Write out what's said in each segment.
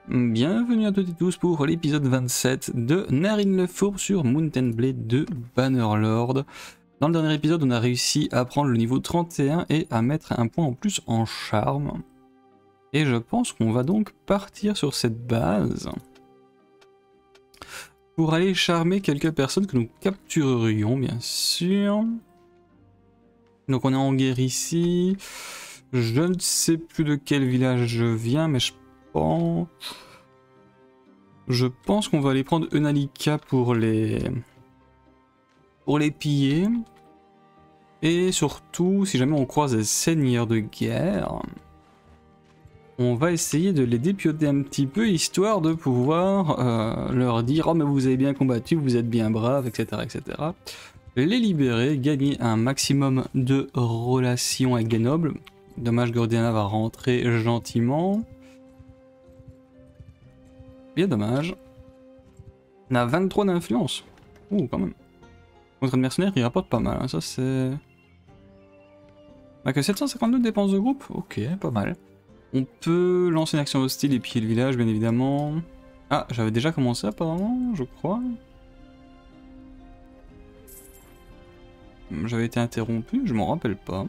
Bienvenue à toutes et tous pour l'épisode 27 de Narine le Fourbe sur Mountain Blade de Bannerlord. Dans le dernier épisode, on a réussi à prendre le niveau 31 et à mettre un point en plus en charme. Et je pense qu'on va donc partir sur cette base pour aller charmer quelques personnes que nous capturerions, bien sûr. Donc on est en guerre ici. Je ne sais plus de quel village je viens, mais je pense qu'on va aller prendre Unalika pour les piller. Et surtout, si jamais on croise des seigneurs de guerre, on va essayer de les dépioter un petit peu, histoire de pouvoir leur dire « Oh mais vous avez bien combattu, vous êtes bien braves, etc. etc. » Les libérer, gagner un maximum de relations avec des nobles. Dommage, Gordiana va rentrer gentiment. Bien dommage. On a 23 d'influence. Ouh, quand même. Contre un mercenaire, il rapporte pas mal. Hein. Ça, c'est... On a que 752 de dépenses de groupe. Ok, pas mal. On peut lancer une action hostile et piller le village, bien évidemment. Ah, j'avais déjà commencé apparemment, je crois. J'avais été interrompu, je m'en rappelle pas.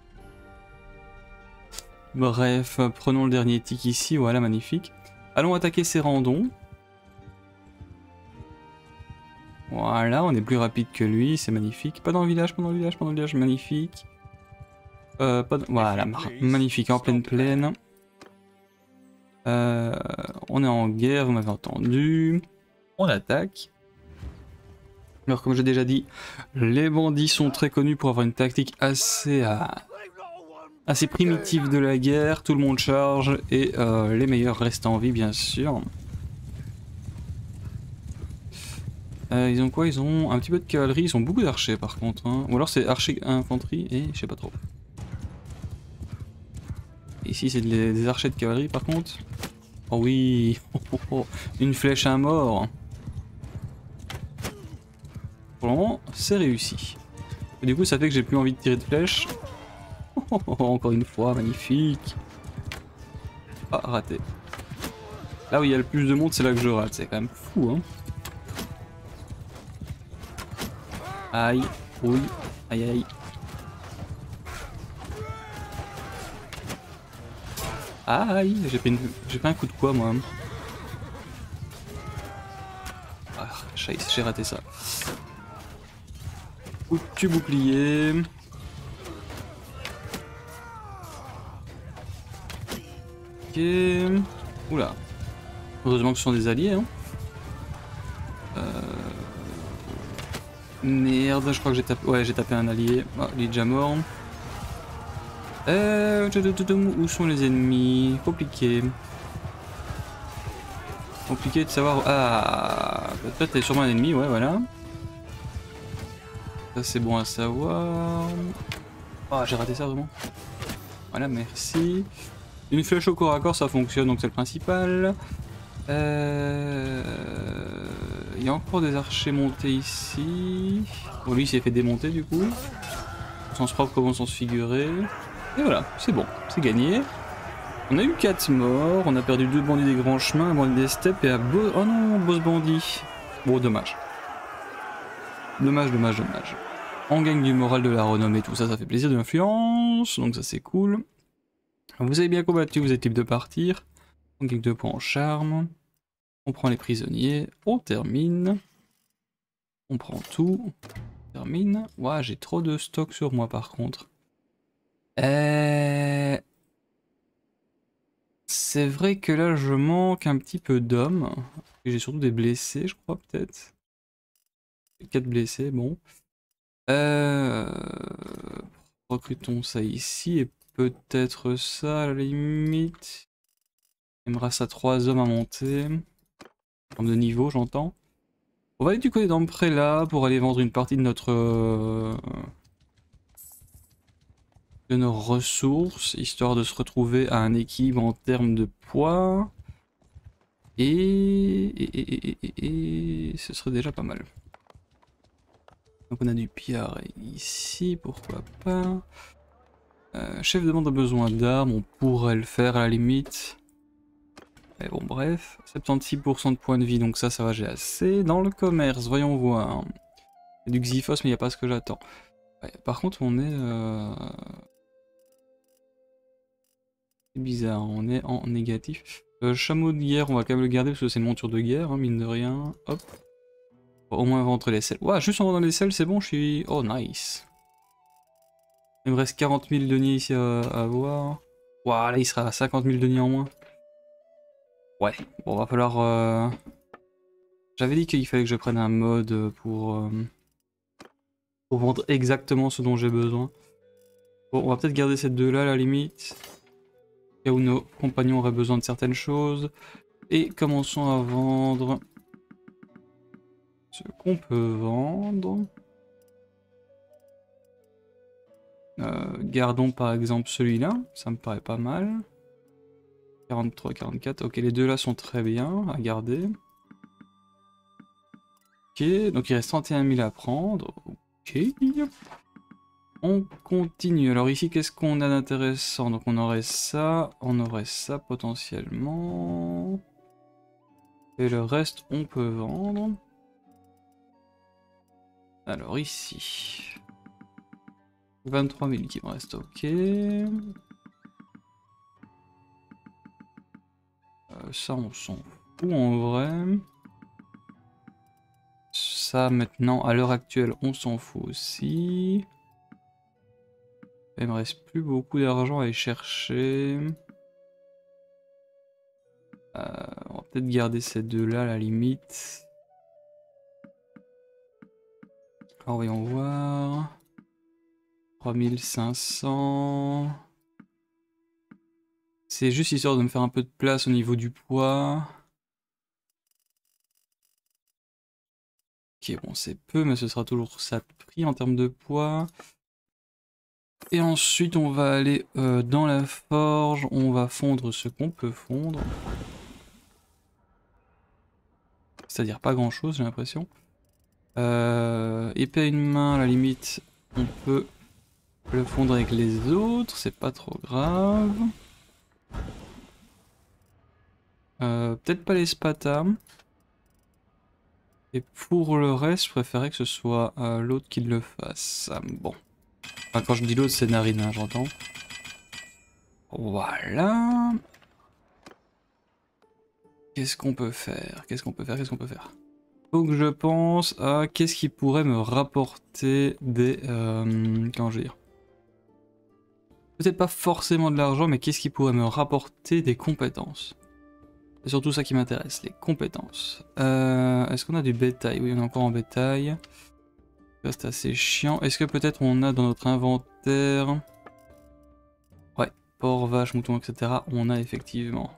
Bref, prenons le dernier tic ici, voilà, magnifique. Allons attaquer ces randons. Voilà, on est plus rapide que lui, c'est magnifique. Pas dans le village, pas dans le village, pas dans le village, magnifique. Voilà, magnifique, en pleine plaine. On est en guerre, vous m'avez entendu. On attaque. Alors comme j'ai déjà dit, les bandits sont très connus pour avoir une tactique assez primitive de la guerre. Tout le monde charge et les meilleurs restent en vie, bien sûr. Ils ont quoi? Ils ont un petit peu de cavalerie, ils ont beaucoup d'archers par contre. Hein. Ou alors c'est archer infanterie et je sais pas trop. Ici c'est des archers de cavalerie par contre. Oh oui, une flèche à mort. Pour le moment c'est réussi. Et du coup ça fait que j'ai plus envie de tirer de flèches. Encore une fois, magnifique. Ah, raté. Là où il y a le plus de monde c'est là que je rate, c'est quand même fou hein. Aïe, oui, aïe aïe. Aïe, j'ai pris un coup de quoi moi. Ah, j'ai raté ça. Coup de bouclier. Ok. Oula. Heureusement que ce sont des alliés hein. Merde, je crois que j'ai tapé... Ouais, j'ai tapé un allié. Ah, il est déjà mort. Où sont les ennemis? Compliqué. Compliqué de savoir... Ah, peut-être t'es sûrement un ennemi, ouais, voilà. Ça c'est bon à savoir. Ah, j'ai raté ça vraiment. Voilà, merci. Une flèche au corps à corps, ça fonctionne, donc c'est le principal. Il y a encore des archers montés ici. Bon, lui il s'est fait démonter du coup. Au sens propre comme au sens figuré. Et voilà, c'est bon, c'est gagné. On a eu 4 morts, on a perdu 2 bandits des grands chemins, un bandit des steppes et un oh non, boss bandit. Bon, dommage. Dommage, dommage, dommage. On gagne du moral, de la renommée, tout ça, ça fait plaisir, de l'influence, donc ça c'est cool. Vous avez bien combattu, vous êtes libre de partir. On gagne 2 points en charme. On prend les prisonniers, on termine. On prend tout, on termine. Ouah, j'ai trop de stock sur moi par contre. C'est vrai que là je manque un petit peu d'hommes. J'ai surtout des blessés, je crois peut-être. 4 blessés, bon. Recrutons ça ici et peut-être ça à la limite. Il me reste à 3 hommes à monter. En termes de niveau, j'entends. On va aller du côté d'Ampré là pour aller vendre une partie de de nos ressources, histoire de se retrouver à un équilibre en termes de poids. Et ce serait déjà pas mal. Donc on a du pillard ici, pourquoi pas. Chef de bande a besoin d'armes, on pourrait le faire à la limite. Mais bon, bref. 76% de points de vie, donc ça va, j'ai assez. Dans le commerce, voyons voir. Il y a du Xyphos, mais il n'y a pas ce que j'attends. Ouais, par contre, on est... C'est bizarre, on est en négatif. Chameau de guerre, on va quand même le garder parce que c'est une monture de guerre, hein, mine de rien. Hop. Au moins vendre les selles. Ouah, juste en vendant les selles, c'est bon, je suis... Oh, nice. Il me reste 40 000 deniers ici à avoir. Ouah, là, il sera à 50 000 deniers en moins. Ouais, bon, va falloir... J'avais dit qu'il fallait que je prenne un mode pour vendre exactement ce dont j'ai besoin. Bon, on va peut-être garder ces deux-là, à la limite. Au cas où nos compagnons auraient besoin de certaines choses. Et commençons à vendre ce qu'on peut vendre. Gardons par exemple celui-là, ça me paraît pas mal. 43, 44, ok, les deux là sont très bien à garder. Ok, donc il reste 31 000 à prendre. Ok. On continue. Alors ici, qu'est-ce qu'on a d'intéressant? Donc on aurait ça potentiellement. Et le reste, on peut vendre. Alors ici. 23 000 qui me reste, ok. Ça, on s'en fout en vrai. Ça, maintenant, à l'heure actuelle, on s'en fout aussi. Il me reste plus beaucoup d'argent à aller chercher. On va peut-être garder ces deux-là à la limite. Alors, voyons voir. 3500. C'est juste histoire de me faire un peu de place au niveau du poids. Ok, bon, c'est peu, mais ce sera toujours ça de prix en termes de poids. Et ensuite, on va aller dans la forge. On va fondre ce qu'on peut fondre. C'est-à-dire pas grand-chose, j'ai l'impression. Épée à une main, à la limite, on peut le fondre avec les autres. C'est pas trop grave. Peut-être pas les spatas. Et pour le reste, je préférais que ce soit l'autre qui le fasse. Bon. Enfin, quand je dis l'autre, c'est Narina, j'entends. Voilà. Qu'est-ce qu'on peut faire? Qu'est-ce qu'on peut faire? Qu'est-ce qu'on peut faire? Donc je pense à qu'est-ce qui pourrait me rapporter des... comment je veux dire? Peut-être pas forcément de l'argent, mais qu'est-ce qui pourrait me rapporter des compétences? C'est surtout ça qui m'intéresse, les compétences. Est-ce qu'on a du bétail? Oui, on est encore en bétail. C'est assez chiant. Est-ce que peut-être on a dans notre inventaire... Ouais, porc, vache, mouton, etc. On a effectivement.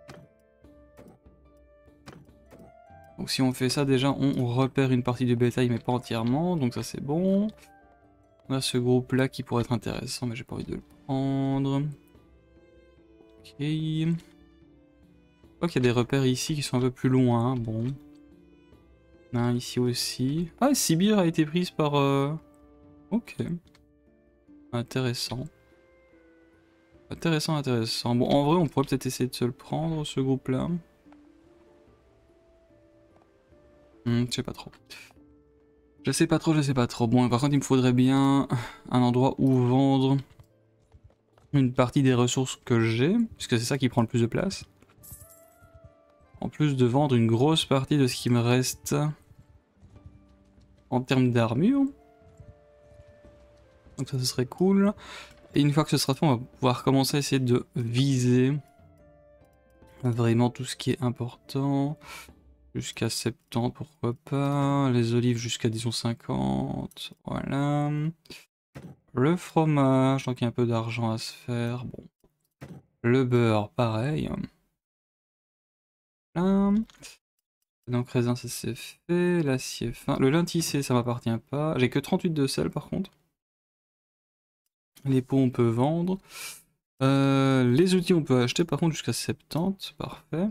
Donc si on fait ça, déjà, on repère une partie du bétail, mais pas entièrement. Donc ça, c'est bon. On a ce groupe-là qui pourrait être intéressant, mais j'ai pas envie de le prendre. Ok. Je vois qu'il y a des repères ici qui sont un peu plus loin. Hein. Bon. Un ici aussi. Ah, Sibir a été prise par... Ok. Intéressant. Intéressant, intéressant. Bon, en vrai, on pourrait peut-être essayer de se le prendre, ce groupe-là. Je sais pas trop. Je sais pas trop, je sais pas trop. Bon, par contre, il me faudrait bien un endroit où vendre une partie des ressources que j'ai, puisque c'est ça qui prend le plus de place. En plus de vendre une grosse partie de ce qui me reste en termes d'armure. Donc ça, ce serait cool. Et une fois que ce sera fait, on va pouvoir commencer à essayer de viser vraiment tout ce qui est important. Jusqu'à 70, pourquoi pas. Les olives jusqu'à disons 50. Voilà. Le fromage, donc il y a un peu d'argent à se faire. Bon. Le beurre, pareil. Là. Donc raisin, ça c'est fait. L'acier fin. Le lin tissé, ça m'appartient pas. J'ai que 38 de sel par contre. Les pots, on peut vendre. Les outils, on peut acheter par contre jusqu'à 70. Parfait.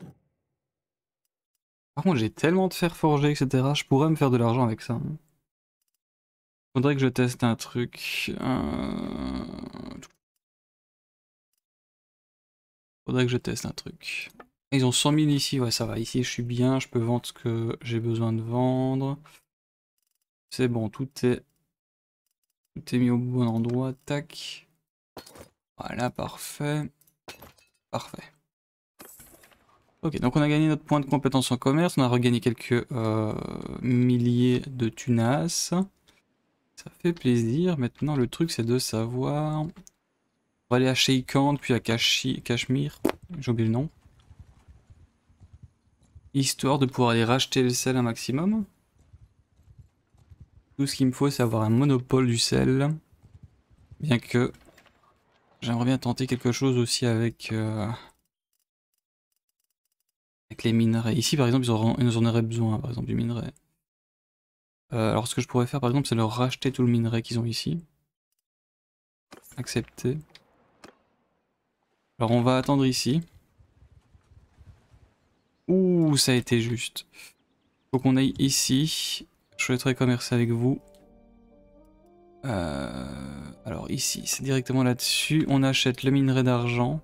Par contre, j'ai tellement de fer forgé, etc. Je pourrais me faire de l'argent avec ça. Faudrait que je teste un truc. Faudrait que je teste un truc. Ils ont 100 000 ici, ouais ça va, ici je suis bien, je peux vendre ce que j'ai besoin de vendre. C'est bon, tout est mis au bon endroit, tac. Voilà, parfait. Parfait. Ok, donc on a gagné notre point de compétence en commerce, on a regagné quelques milliers de tunas. Ça fait plaisir. Maintenant, le truc, c'est de savoir... On va aller à Sheikand, puis à Cachemire. J'ai oublié le nom. Histoire de pouvoir aller racheter le sel un maximum. Tout ce qu'il me faut, c'est avoir un monopole du sel. Bien que... J'aimerais bien tenter quelque chose aussi avec les minerais. Ici, par exemple, ils nous en auraient besoin, par exemple, du minerai. Alors, ce que je pourrais faire, par exemple, c'est leur racheter tout le minerai qu'ils ont ici. Accepter. Alors, on va attendre ici. Ouh, ça a été juste. Faut qu'on aille ici. Je souhaiterais commercer avec vous. Alors ici, c'est directement là-dessus. On achète le minerai d'argent.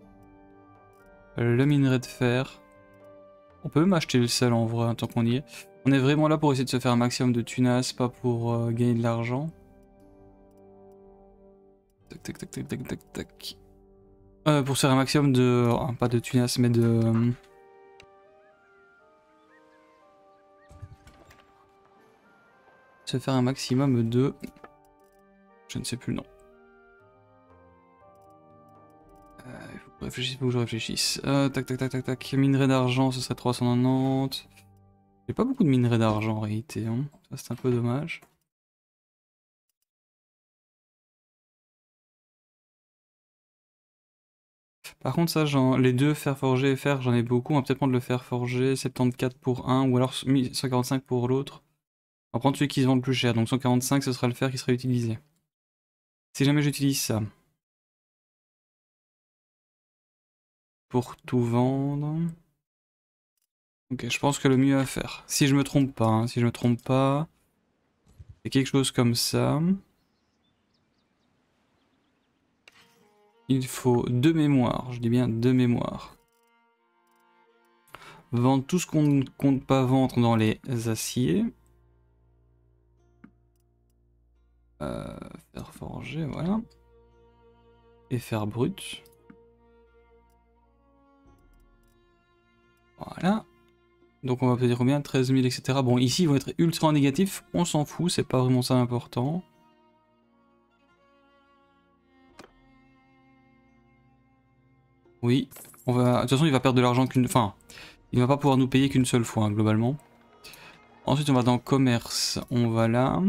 Le minerai de fer. On peut même acheter le sel en vrai, tant qu'on y est. On est vraiment là pour essayer de se faire un maximum de tunas, pas pour gagner de l'argent. Tac, tac, tac, tac, tac, tac, tac. Pour se faire un maximum de... pas de tunas, mais de... se faire un maximum de... Je ne sais plus le nom. Il faut que je réfléchisse. Tac, tac, tac, tac, tac. Minerai d'argent, ce serait 390. J'ai pas beaucoup de minerais d'argent en réalité, hein. Ça c'est un peu dommage. Par contre ça, les deux fer forgé et fer, j'en ai beaucoup. On va peut-être prendre le fer forgé, 74 pour un, ou alors 145 pour l'autre. On va prendre celui qui se vend le plus cher, donc 145 ce sera le fer qui sera utilisé. Si jamais j'utilise ça pour tout vendre... Ok, je pense que le mieux à faire, si je me trompe pas, hein, si je me trompe pas, c'est quelque chose comme ça. Il faut 2 mémoires, je dis bien 2 mémoires. Vendre tout ce qu'on ne compte pas vendre dans les aciers. Fer forgé, voilà. Et fer brut. Voilà. Donc on va peut-être combien? 13 000, etc. Bon, ici ils vont être ultra négatifs, on s'en fout, c'est pas vraiment ça l'important. Oui, on va... De toute façon il va perdre de l'argent qu'une... Enfin, il va pas pouvoir nous payer qu'une seule fois, hein, globalement. Ensuite on va dans commerce, on va là.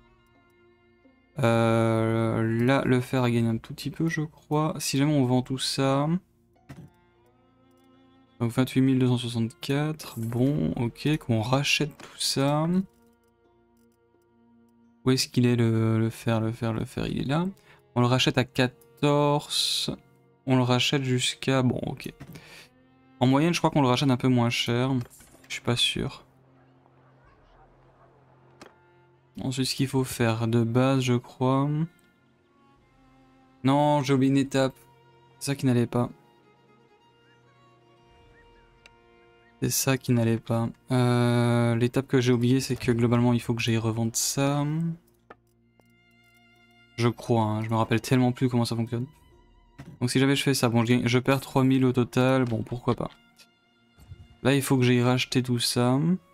Là, le fer a gagné un tout petit peu, je crois. Si jamais on vend tout ça... Donc 28 264, bon, ok, qu'on rachète tout ça. Où est-ce qu'il est le fer, le fer, il est là. On le rachète à 14, on le rachète jusqu'à... Bon, ok. En moyenne, je crois qu'on le rachète un peu moins cher, je suis pas sûr. Ensuite, ce qu'il faut faire de base, je crois... Non, j'ai oublié une étape, c'est ça qui n'allait pas. C'est ça qui n'allait pas. L'étape que j'ai oubliée, c'est que globalement, il faut que j'aille revendre ça. Je crois, hein, je me rappelle tellement plus comment ça fonctionne. Donc si jamais je fais ça, bon, je perds 3000 au total, bon, pourquoi pas. Là, il faut que j'aille racheter tout ça.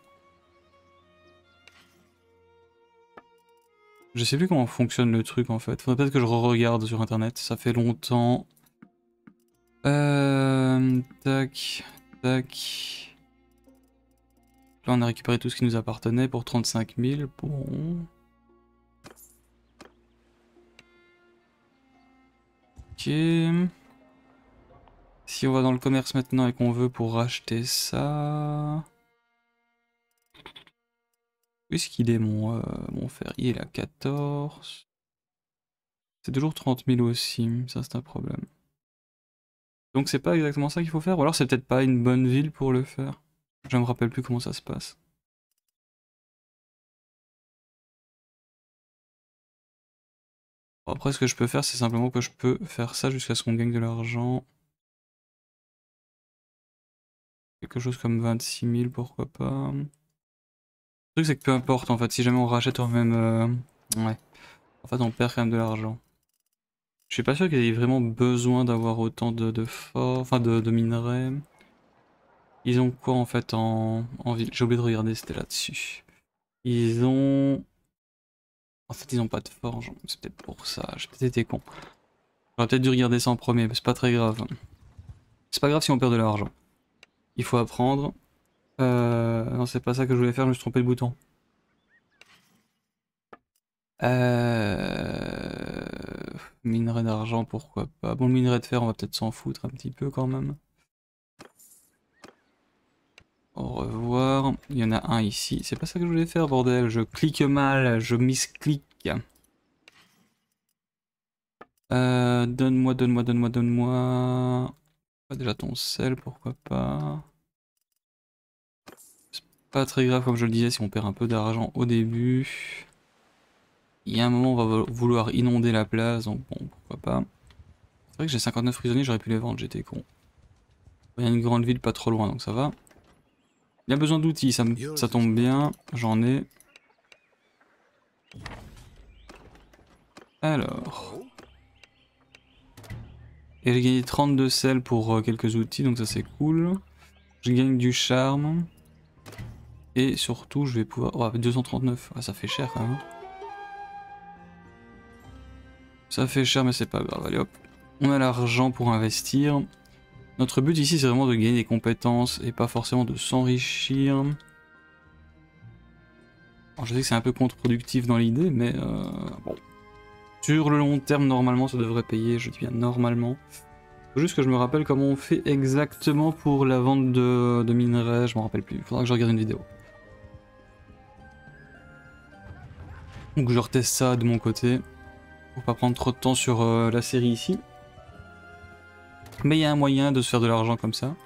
Je sais plus comment fonctionne le truc en fait. Faudrait peut-être que je re-regarde sur internet, ça fait longtemps. Tac, tac. Là, on a récupéré tout ce qui nous appartenait pour 35 000. Bon. Ok. Si on va dans le commerce maintenant et qu'on veut pour racheter ça... Où est-ce qu'il est mon fer? Il est à 14. C'est toujours 30 000 aussi, ça c'est un problème. Donc c'est pas exactement ça qu'il faut faire, ou alors c'est peut-être pas une bonne ville pour le faire. Je me rappelle plus comment ça se passe. Bon, après ce que je peux faire, c'est simplement que je peux faire ça jusqu'à ce qu'on gagne de l'argent. Quelque chose comme 26 000, pourquoi pas. Le truc c'est que peu importe en fait, si jamais on rachète au même... Ouais. En fait on perd quand même de l'argent. Je suis pas sûr qu'ils aient vraiment besoin d'avoir autant de forts, enfin de minerais. Ils ont quoi en fait en ville? J'ai oublié de regarder, c'était là-dessus. Ils ont... En fait ils ont pas de forge, c'est peut-être pour ça, j'ai peut-être été con. J'aurais peut-être dû regarder ça en premier, mais c'est pas très grave. C'est pas grave si on perd de l'argent. Il faut apprendre. Non c'est pas ça que je voulais faire, je me suis trompé de bouton. Minerai d'argent, pourquoi pas. Bon, le minerai de fer, on va peut-être s'en foutre un petit peu quand même. Au revoir. Il y en a un ici. C'est pas ça que je voulais faire, bordel. Je clique mal, je misclique. Donne-moi, donne-moi, donne-moi, donne-moi. Déjà ton sel, pourquoi pas. C'est pas très grave, comme je le disais, si on perd un peu d'argent au début. Il y a un moment, on va vouloir inonder la place, donc bon, pourquoi pas. C'est vrai que j'ai 59 prisonniers, j'aurais pu les vendre, j'étais con. Il y a une grande ville pas trop loin, donc ça va. Il y a besoin d'outils, ça tombe bien, j'en ai. Alors. Et j'ai gagné 32 sel pour quelques outils, donc ça c'est cool. Je gagne du charme. Et surtout, je vais pouvoir... Oh, 239, ça fait cher quand même. Hein. Ça fait cher, mais c'est pas grave, allez hop. On a l'argent pour investir. Notre but ici, c'est vraiment de gagner des compétences et pas forcément de s'enrichir. Je sais que c'est un peu contre-productif dans l'idée, mais bon. Sur le long terme, normalement, ça devrait payer, je dis bien normalement. Faut juste que je me rappelle comment on fait exactement pour la vente de minerais, je m'en rappelle plus, il faudra que je regarde une vidéo. Donc je reteste ça de mon côté, pour pas prendre trop de temps sur la série ici. Mais il y a un moyen de se faire de l'argent comme ça.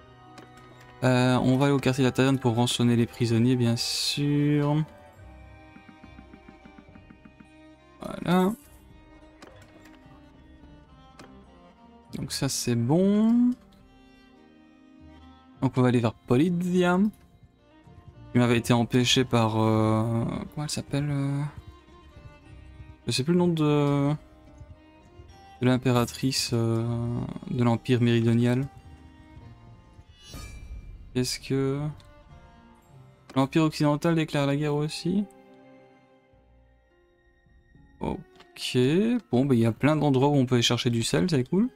On va aller au quartier de la taverne pour rançonner les prisonniers, bien sûr. Voilà. Donc ça c'est bon. Donc on va aller vers Polydia. Qui m'avait été empêché par... comment elle s'appelle Je sais plus le nom de l'impératrice de l'Empire méridional. Est-ce que... L'Empire occidental déclare la guerre aussi? Ok, bon bah il y a plein d'endroits où on peut aller chercher du sel, c'est cool.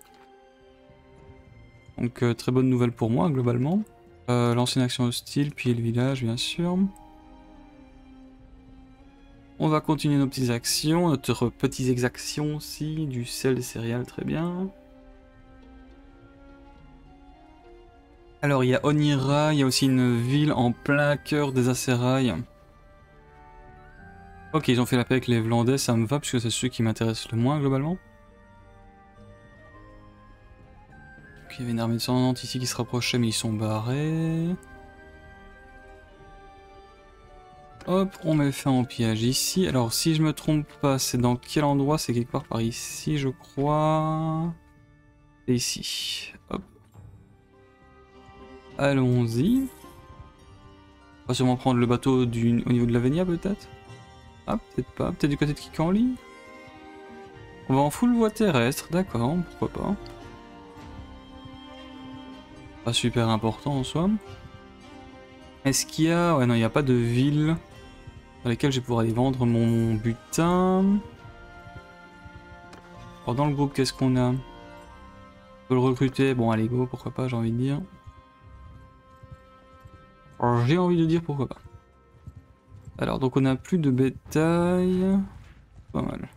Donc très bonne nouvelle pour moi globalement. L'ancienne action hostile, puis le village bien sûr. On va continuer nos petites actions, notre petites exactions aussi, du sel, des céréales, très bien. Alors il y a Onira, il y a aussi une ville en plein cœur des Asérail. Ok, ils ont fait la paix avec les Vlandais, ça me va, puisque c'est ceux qui m'intéressent le moins globalement. Ok, il y avait une armée descendante ici qui se rapprochait, mais ils sont barrés. Hop, on met fin au pillage ici. Alors si je me trompe pas, c'est dans quel endroit? C'est quelque part par ici, je crois. Et ici. Hop. Allons-y. On va sûrement prendre le bateau au niveau de l'Avenia peut-être. Ah, peut-être pas. Peut-être du côté de Kikanli. On va en full voie terrestre, d'accord, pourquoi pas. Pas super important en soi. Est-ce qu'il y a... Ouais, non, il n'y a pas de ville dans lesquelles je vais pouvoir aller vendre mon butin. Alors dans le groupe, qu'est-ce qu'on a? On peut le recruter. Bon, allez, go, pourquoi pas, j'ai envie de dire. Alors, j'ai envie de dire pourquoi pas. Alors, donc on a plus de bétail. Pas mal.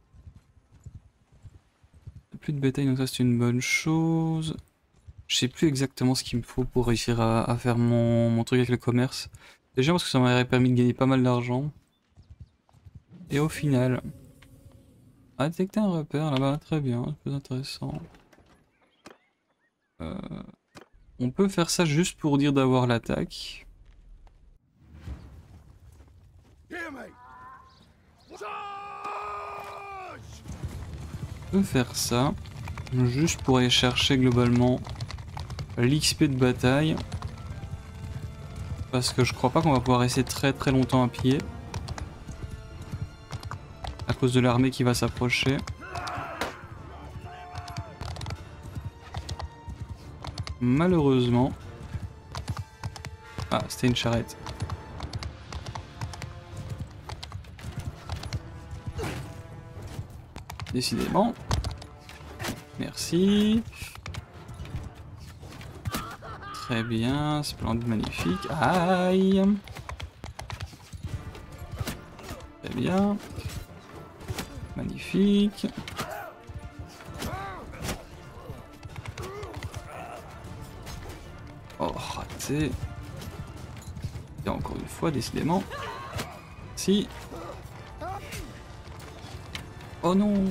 Plus de bétail, donc ça c'est une bonne chose. Je sais plus exactement ce qu'il me faut pour réussir à faire mon truc avec le commerce. Déjà parce que ça m'aurait permis de gagner pas mal d'argent. Et au final... Ah, détecter un repère là-bas, très bien, c'est plus intéressant. On peut faire ça juste pour dire d'avoir l'attaque. On peut faire ça, juste pour aller chercher globalement l'XP de bataille. Parce que je crois pas qu'on va pouvoir rester très très longtemps à pied. À cause de l'armée qui va s'approcher. Malheureusement. Ah, c'était une charrette. Décidément. Merci. Très bien, splendide, magnifique. Aïe. Très bien. Magnifique. Oh, raté. Et encore une fois, décidément. Si. Oh non.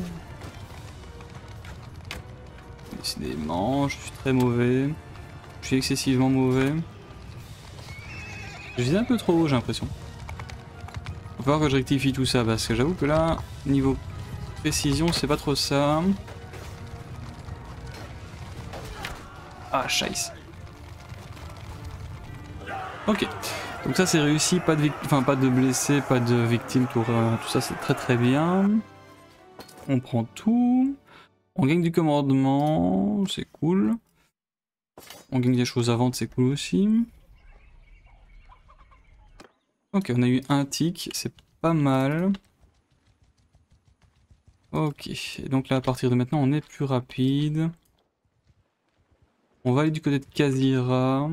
Décidément, je suis très mauvais. Je suis excessivement mauvais. Je visais un peu trop haut, j'ai l'impression. Il va falloir que je rectifie tout ça, parce que j'avoue que là, niveau précision, c'est pas trop ça. Ah, scheiße. Ok. Donc ça c'est réussi, pas de blessés, pas de victimes, tout ça c'est très très bien. On prend tout. On gagne du commandement, c'est cool. On gagne des choses à vendre, c'est cool aussi. Ok, on a eu un tic, c'est pas mal. Ok, et donc là à partir de maintenant on est plus rapide. On va aller du côté de Kazira.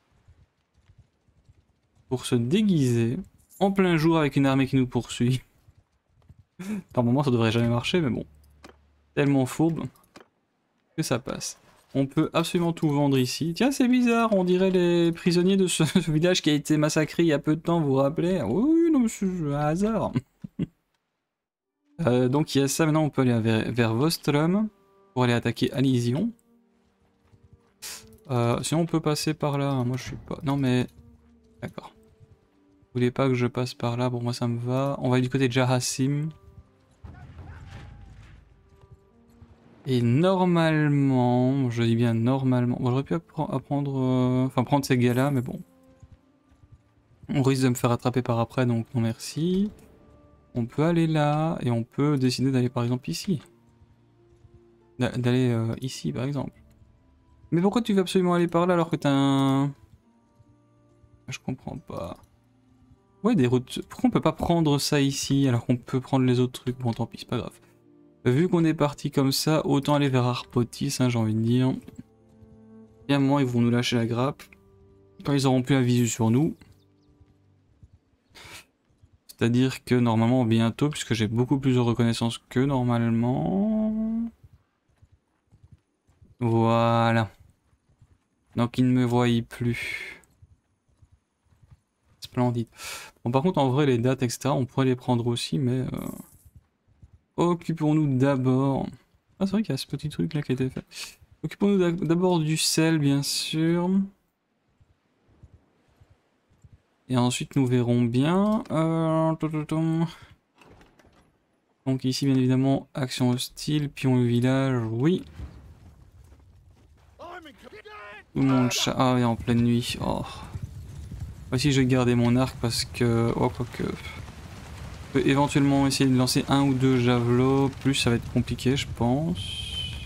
Pour se déguiser. En plein jour avec une armée qui nous poursuit. Normalement ça devrait jamais marcher mais bon. Tellement fourbe que ça passe. On peut absolument tout vendre ici. Tiens, c'est bizarre, on dirait les prisonniers de ce village qui a été massacré il y a peu de temps, vous vous rappelez? Oui, non, c'est un hasard. Donc il y a ça, maintenant on peut aller vers Vostrum pour aller attaquer Alysion. Sinon on peut passer par là, moi je suis pas... Non mais... D'accord. Vous voulez pas que je passe par là? Bon moi ça me va. On va aller du côté de Jahassim. Et normalement, je dis bien normalement, bon, j'aurais pu apprendre, enfin prendre ces gars-là, mais bon. On risque de me faire attraper par après, donc non merci. On peut aller là, et on peut décider d'aller par exemple ici. D'aller ici par exemple. Mais pourquoi tu veux absolument aller par là alors que t'as un... Je comprends pas. Ouais, des routes... Pourquoi on peut pas prendre ça ici alors qu'on peut prendre les autres trucs? Bon tant pis, c'est pas grave. Vu qu'on est parti comme ça, autant aller vers Arpotis, hein, j'ai envie de dire. Et à un moment, ils vont nous lâcher la grappe. Quand ils auront plus un visu sur nous. C'est-à-dire que normalement, bientôt, puisque j'ai beaucoup plus de reconnaissance que normalement... Voilà. Donc ils ne me voient plus. Splendide. Bon, par contre, en vrai, les dates, etc., on pourrait les prendre aussi, mais... Occupons-nous d'abord... Ah, c'est vrai qu'il y a ce petit truc là qui a été fait. Occupons-nous d'abord du sel, bien sûr. Et ensuite, nous verrons bien. Donc ici, bien évidemment, action hostile, pion au village, oui. Tout le monde chat... Ah, oui, en pleine nuit. Oh. Voici, je vais garder mon arc parce que... Oh, quoique... Je peux éventuellement essayer de lancer un ou deux javelots, plus ça va être compliqué, je pense.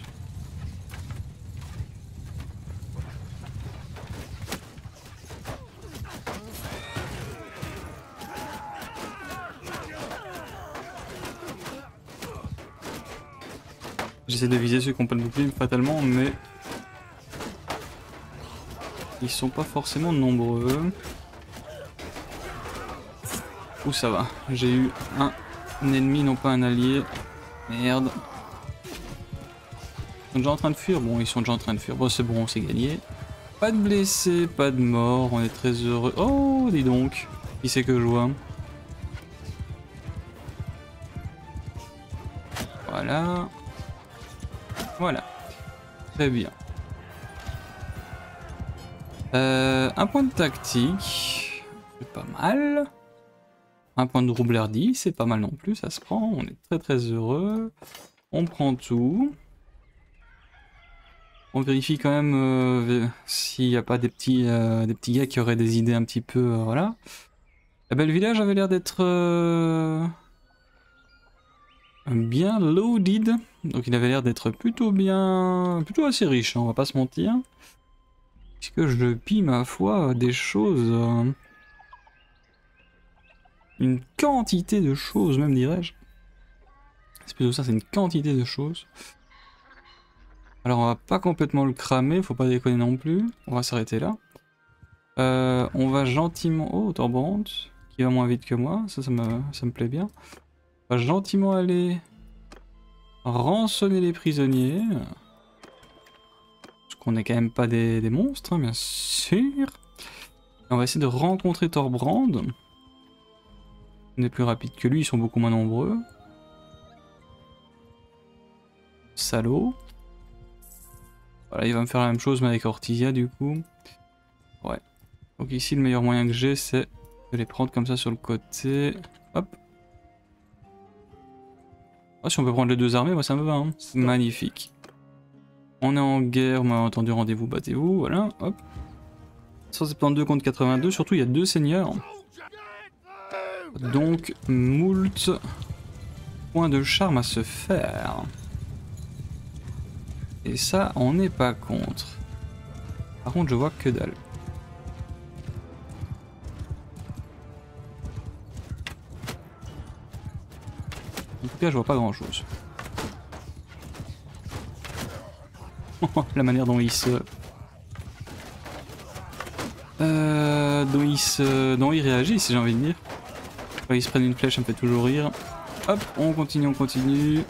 J'essaie de viser ceux qui n'ont pas de bouclier fatalement, mais... Ils sont pas forcément nombreux. Ouh, ça va. J'ai eu un ennemi, non pas un allié. Merde. Ils sont déjà en train de fuir? Bon, ils sont déjà en train de fuir. Bon, c'est bon, c'est gagné. Pas de blessés, pas de morts. On est très heureux. Oh, dis donc. Qui c'est que je vois? Voilà. Voilà. Très bien. Un point de tactique. C'est pas mal. Un point de roublardie, c'est pas mal non plus, ça se prend. On est très très heureux. On prend tout. On vérifie quand même s'il n'y a pas des petits gars qui auraient des idées un petit peu, voilà. Eh ben, le village avait l'air d'être bien loaded, donc il avait l'air d'être plutôt assez riche, hein, on va pas se mentir. Puisque je pille ma foi des choses, une quantité de choses même dirais-je. C'est plutôt ça, c'est une quantité de choses. Alors on va pas complètement le cramer, faut pas déconner non plus, on va s'arrêter là. On va gentiment... Oh, Torbrandt, qui va moins vite que moi, ça me plaît bien. On va gentiment aller rançonner les prisonniers. Parce qu'on n'est quand même pas des monstres, hein, bien sûr. Et on va essayer de rencontrer Torbrandt. On est plus rapide que lui, ils sont beaucoup moins nombreux. Salaud. Voilà, il va me faire la même chose mais avec Ortizia du coup. Ouais. Donc ici le meilleur moyen que j'ai c'est de les prendre comme ça sur le côté. Hop. Oh, si on peut prendre les deux armées, moi ça me va. Hein. C'est magnifique. On est en guerre, moi entendu rendez-vous, battez-vous, voilà, hop. 172 contre 82, surtout il y a deux seigneurs. Donc moult points de charme à se faire. Et ça, on n'est pas contre. Par contre, je vois que dalle. En tout cas, je vois pas grand chose. La manière dont il se... dont il réagit, si j'ai envie de dire. Quand ils se prennent une flèche, ça me fait toujours rire. Hop, on continue, on continue.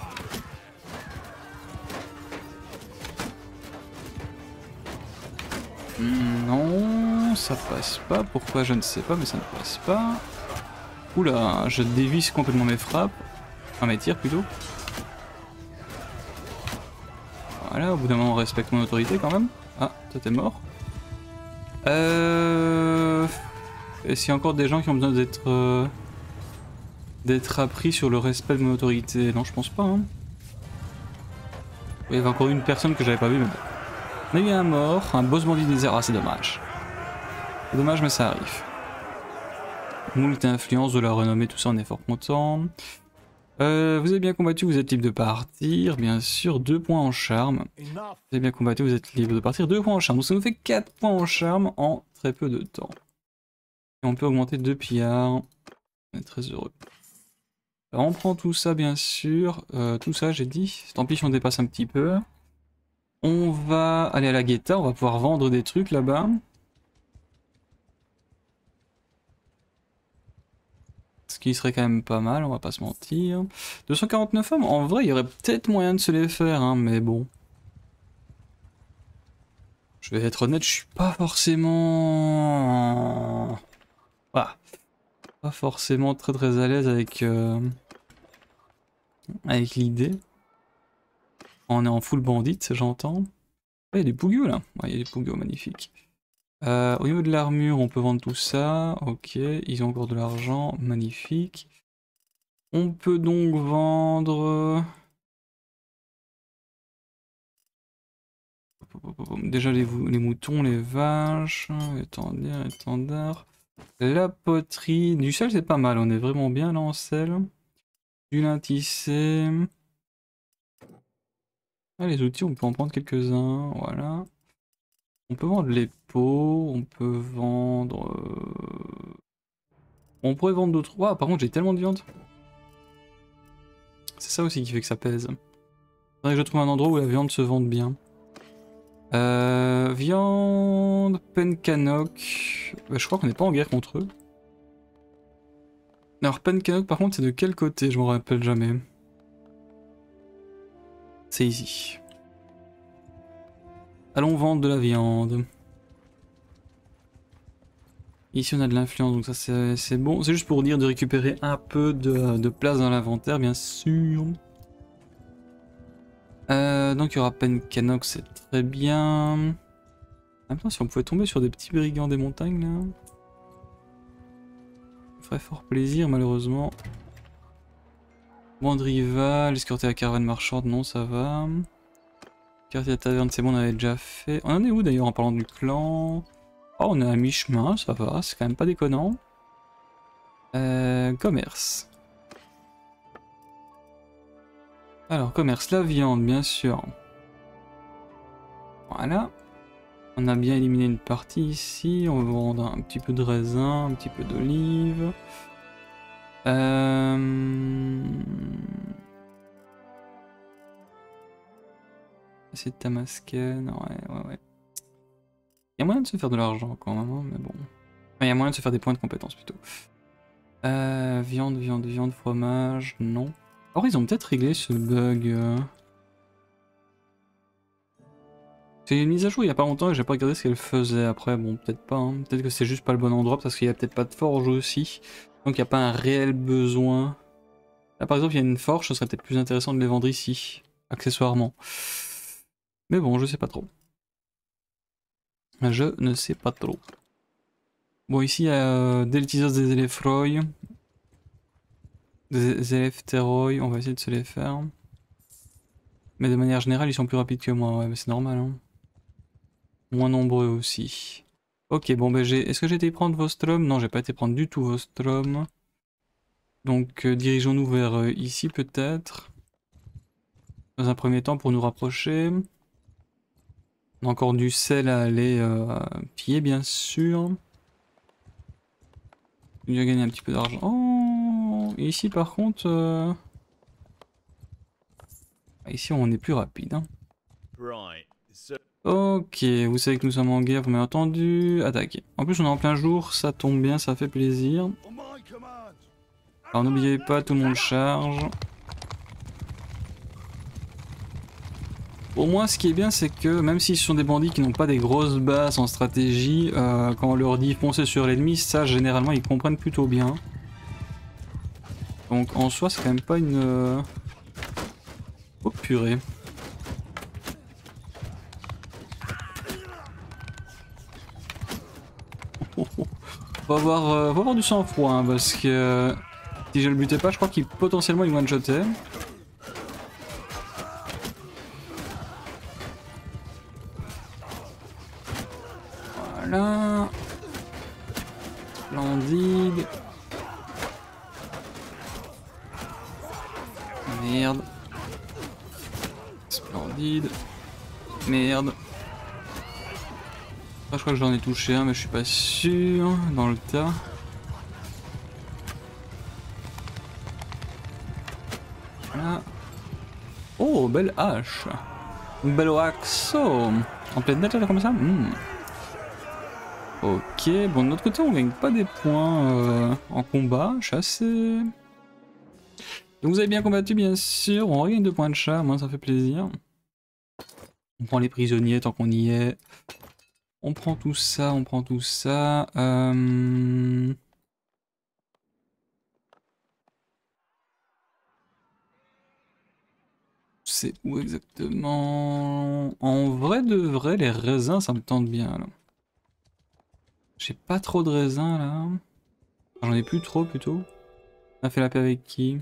Non, ça passe pas. Pourquoi je ne sais pas, mais ça ne passe pas. Oula, je dévisse complètement mes frappes. Enfin mes tirs plutôt. Voilà, au bout d'un moment on respecte mon autorité quand même. Ah, toi t'es mort. Est-ce qu'il y a encore des gens qui ont besoin d'être appris sur le respect de mon autorité? Non, je pense pas. Hein. Il y avait encore une personne que j'avais pas vue, mais bon. On a eu un mort, un boss bandit désert. Ah, c'est dommage. C'est dommage, mais ça arrive. Moult influence de la renommée, tout ça, on est fort content. Vous avez bien combattu, vous êtes libre de partir. Bien sûr, 2 points en charme. Vous avez bien combattu, vous êtes libre de partir. 2 points en charme. Donc ça nous fait 4 points en charme en très peu de temps. Et on peut augmenter 2 pillards. On est très heureux. Alors on prend tout ça, bien sûr. Tout ça, j'ai dit. Tant pis si on dépasse un petit peu. On va aller à la Guetta. On va pouvoir vendre des trucs là-bas. Ce qui serait quand même pas mal, on va pas se mentir. 249 hommes, en vrai il y aurait peut-être moyen de se les faire, hein, mais bon. Je vais être honnête, je suis pas forcément... Voilà. Pas forcément très à l'aise avec l'idée. On est en full bandit, j'entends. Ah, il y a des Pugyos là. Ouais, il y a des Pugyos, magnifiques. Au niveau de l'armure, on peut vendre tout ça. Ok, ils ont encore de l'argent, magnifique. On peut donc vendre... Déjà les moutons, les vaches, étendard. La poterie, du sel c'est pas mal, on est vraiment bien là en sel. Du lin tissé. Ah, les outils, on peut en prendre quelques-uns, voilà. On peut vendre les pots, on peut vendre... On pourrait vendre d'autres... Ouah, par contre j'ai tellement de viande. C'est ça aussi qui fait que ça pèse. Faudrait que je trouve un endroit où la viande se vende bien. Viande, Pencanok. Bah, je crois qu'on n'est pas en guerre contre eux. Alors Pencanok par contre c'est de quel côté? Je me rappelle jamais. C'est ici. Allons vendre de la viande. Ici on a de l'influence donc ça c'est bon. C'est juste pour dire de récupérer un peu de place dans l'inventaire bien sûr. Donc il y aura Pencanok, c'est très bien. En même temps, si on pouvait tomber sur des petits brigands des montagnes là. Ça ferait fort plaisir malheureusement. Bande rivale, escorter la caravane marchande, non ça va. Quartier de taverne, c'est bon, on avait déjà fait. On en est où d'ailleurs en parlant du clan? Oh, on est à mi-chemin, ça va, c'est quand même pas déconnant. Commerce. Alors, commerce, la viande, bien sûr. Voilà. On a bien éliminé une partie ici. On va vendre un petit peu de raisin, un petit peu d'olive. C'est Tamasken, ouais. Il y a moyen de se faire de l'argent quand même, hein, mais bon. Enfin, il y a moyen de se faire des points de compétence plutôt. Viande, fromage, non. Alors ils ont peut-être réglé ce bug. C'est une mise à jour il y a pas longtemps et j'ai pas regardé ce qu'elle faisait après. Bon, peut-être pas, hein. Peut-être que c'est juste pas le bon endroit parce qu'il y a peut-être pas de forge aussi. Donc il n'y a pas un réel besoin. Là par exemple il y a une forge, ce serait peut-être plus intéressant de les vendre ici, accessoirement. Mais bon, je sais pas trop. Je ne sais pas trop. Bon, ici il y a Deltisos des Elefroy. Des Eleftheroy, on va essayer de se les faire. Mais de manière générale, ils sont plus rapides que moi, ouais, mais c'est normal, hein. Moins nombreux aussi. Ok, bon, ben est-ce que j'ai été prendre Vostrom? Non, j'ai pas été prendre du tout Vostrom. Donc, dirigeons-nous vers ici, peut-être. Dans un premier temps, pour nous rapprocher. On a encore du sel à aller piller, bien sûr. On va gagner un petit peu d'argent. Oh, et ici, par contre... Ici, on est plus rapide, hein. Ok, vous savez que nous sommes en guerre, vous m'avez entendu. Attaquer. En plus, on est en plein jour, ça tombe bien, ça fait plaisir. Alors n'oubliez pas, tout le monde charge. Au moins, ce qui est bien, c'est que même si ce sont des bandits qui n'ont pas des grosses bases en stratégie, quand on leur dit foncer sur l'ennemi, ça, généralement, ils comprennent plutôt bien. Donc en soi, c'est quand même pas une... Oh purée. Faut avoir du sang-froid, hein, parce que si je le butais pas, je crois qu'il potentiellement il one-shotait. Voilà. Splendide. Merde. Splendide. Merde. Je crois que j'en ai touché un, mais je suis pas sûr. Dans le tas. Voilà. Oh, belle hache. Une belle axo. En pleine nature comme ça. Ok, bon de notre côté on gagne pas des points en combat, je suis assez... Donc vous avez bien combattu bien sûr, on regagne 2 points de chat, moi ça fait plaisir. On prend les prisonniers tant qu'on y est. On prend tout ça, on prend tout ça. C'est où exactement? En vrai de vrai, les raisins ça me tente bien là. J'ai pas trop de raisins là. J'en ai plus trop plutôt. On a fait la paix avec qui?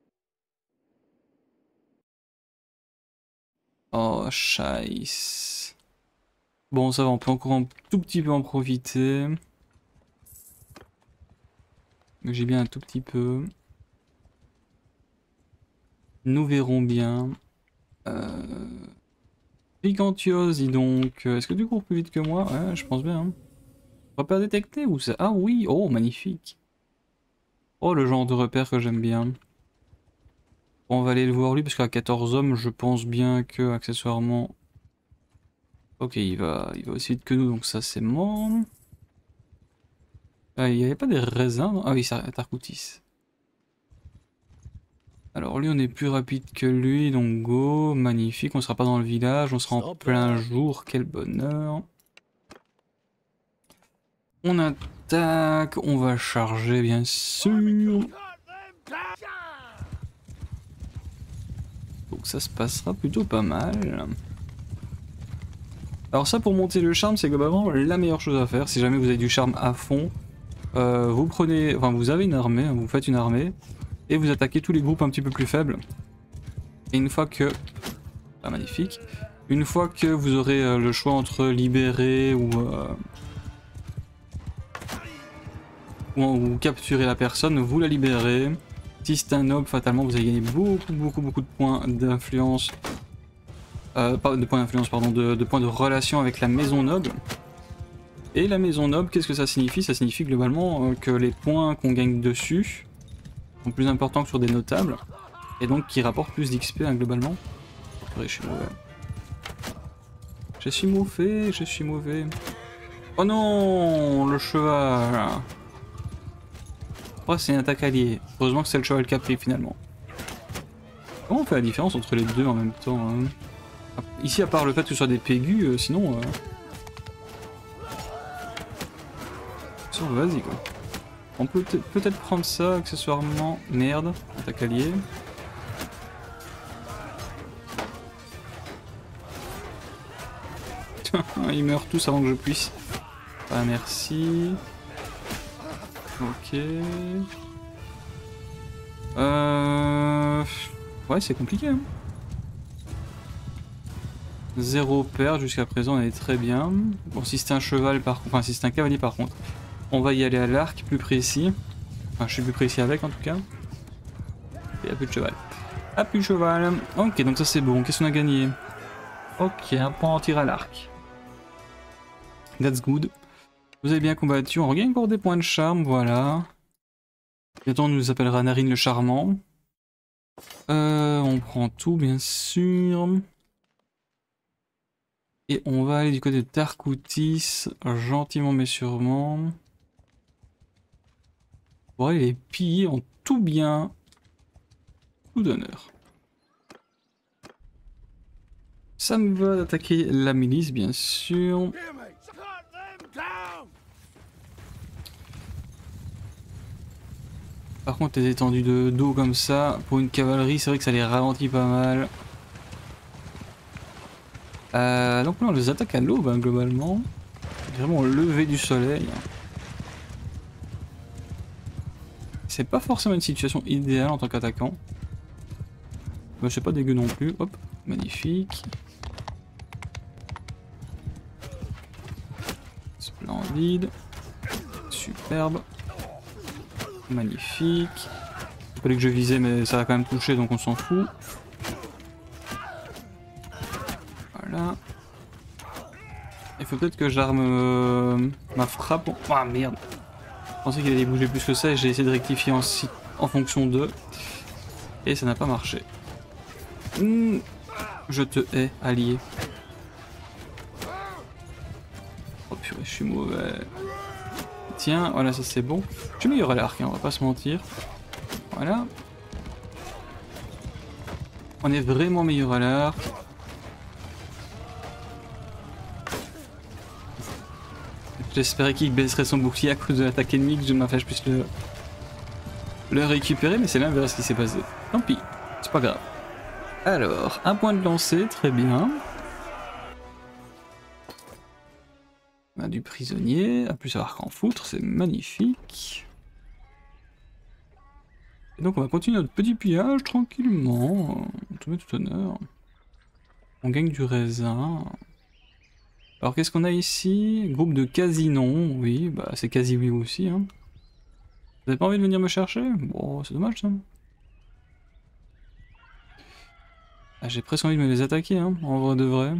Oh, scheiße. Bon, ça va, on peut encore un tout petit peu en profiter. J'ai bien un tout petit peu. Nous verrons bien. Gigantios, dis donc. Est-ce que tu cours plus vite que moi? Ouais, je pense bien. Hein. Repère détecté ou ça? Ah oui, oh, magnifique. Oh, le genre de repère que j'aime bien. Bon, on va aller le voir lui, parce qu'à 14 hommes, je pense bien que, accessoirement... Ok, il va aussi vite que nous, donc ça c'est mort. Il n'y avait pas des raisins, non? Ah oui, ça Tarkoutis. Alors lui, on est plus rapide que lui, donc go, magnifique. On sera pas dans le village, on sera en plein jour, quel bonheur. On attaque, on va charger bien sûr. Donc ça se passera plutôt pas mal. Alors ça pour monter le charme c'est globalement la meilleure chose à faire. Si jamais vous avez du charme à fond, vous prenez, enfin vous avez une armée, vous faites une armée et vous attaquez tous les groupes un petit peu plus faibles. Et une fois que, ah magnifique, Une fois que vous aurez le choix entre libérer ou capturer la personne, vous la libérez. Si c'est un noble, fatalement vous allez gagner beaucoup de points d'influence. Pas de points d'influence, pardon, de points de relation avec la maison noble. Et la maison noble, qu'est-ce que ça signifie? Ça signifie globalement que les points qu'on gagne dessus sont plus importants que sur des notables. Et donc qui rapportent plus d'XP hein, globalement. Je suis mauvais. Je suis mauvais. Oh non, le cheval. Oh, c'est une attaque alliée. Heureusement que c'est le cheval qui a pris finalement. Comment on fait la différence entre les deux en même temps hein? Ici, à part le fait que ce soit des pégus, sinon... Vas-y quoi. On peut peut-être prendre ça accessoirement. Merde, attaque alliée. Ils meurent tous avant que je puisse. Ah merci. Ok. Ouais c'est compliqué hein. 0 perte jusqu'à présent on est très bien. Bon si c'est un cheval par contre, enfin si c'est un cavalier par contre, on va y aller à l'arc plus précis. Enfin je suis plus précis avec en tout cas. Et à plus de cheval. Ah plus de cheval. Ok donc ça c'est bon. Qu'est-ce qu'on a gagné? Ok un point en tir à l'arc. That's good. Vous avez bien combattu. On regagne encore des points de charme, voilà. Bientôt on nous appellera Narine le Charmant. On prend tout bien sûr. Et on va aller du côté de Tarkoutis, gentiment mais sûrement. Pour aller les piller en tout bien. Tout d'honneur. Ça me va d'attaquer la milice bien sûr. Par contre les étendues de dos comme ça, pour une cavalerie c'est vrai que ça les ralentit pas mal. Donc là on les attaque à l'aube hein, globalement. Vraiment au lever du soleil. C'est pas forcément une situation idéale en tant qu'attaquant. Bah, c'est pas dégueu non plus. Hop, magnifique. Splendide. Superbe. Magnifique. Il fallait que je visais mais ça a quand même touché donc on s'en fout. Voilà. Il faut peut-être que j'arme ma frappe. Ah merde. Je pensais qu'il allait bouger plus que ça et j'ai essayé de rectifier en fonction d'eux. Et ça n'a pas marché. Je te hais, allié. Oh purée, je suis mauvais. Tiens, voilà, ça c'est bon. Je suis meilleur à l'arc, hein, on va pas se mentir. Voilà. On est vraiment meilleur à l'arc. J'espérais qu'il baisserait son bouclier à cause de l'attaque ennemie, que je puisse le récupérer, mais c'est l'inverse qui s'est passé. Tant pis, c'est pas grave. Alors, un point de lancer, très bien. On a du prisonnier, à plus savoir qu'en foutre, c'est magnifique. Et donc on va continuer notre petit pillage tranquillement, tout met tout honneur. On gagne du raisin. Alors qu'est-ce qu'on a ici? Groupe de quasi-non, oui, bah c'est quasi oui aussi. Hein. Vous avez pas envie de venir me chercher? Bon, c'est dommage ça. Ah, j'ai presque envie de me les attaquer, hein, en vrai de vrai.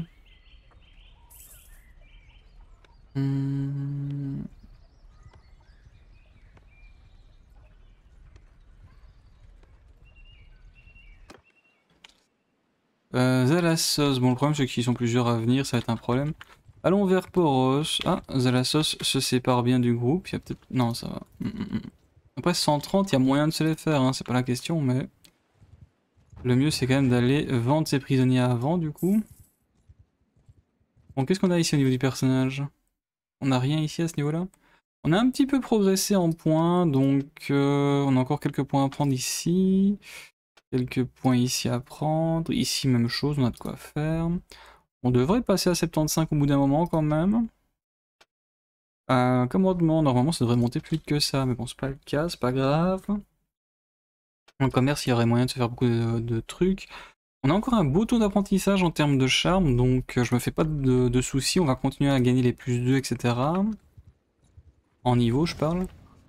Zalassos, bon le problème c'est qu'ils sont plusieurs à venir, ça va être un problème. Allons vers Poros. Ah, Zalassos se sépare bien du groupe, il y a peut-être... Non, ça va. Après 130, il y a moyen de se les faire, hein, c'est pas la question, mais... Le mieux c'est quand même d'aller vendre ses prisonniers avant du coup. Bon, qu'est-ce qu'on a ici au niveau du personnage? On n'a rien ici à ce niveau-là. On a un petit peu progressé en points, donc on a encore quelques points à prendre ici. Quelques points ici à prendre. Ici, même chose, on a de quoi faire. On devrait passer à 75 au bout d'un moment quand même. Commandement, normalement ça devrait monter plus vite que ça, mais bon, c'est pas le cas, c'est pas grave. En commerce, il y aurait moyen de se faire beaucoup de trucs. On a encore un beau taux d'apprentissage en termes de charme, donc je me fais pas de soucis, on va continuer à gagner les plus 2, etc. En niveau, je parle.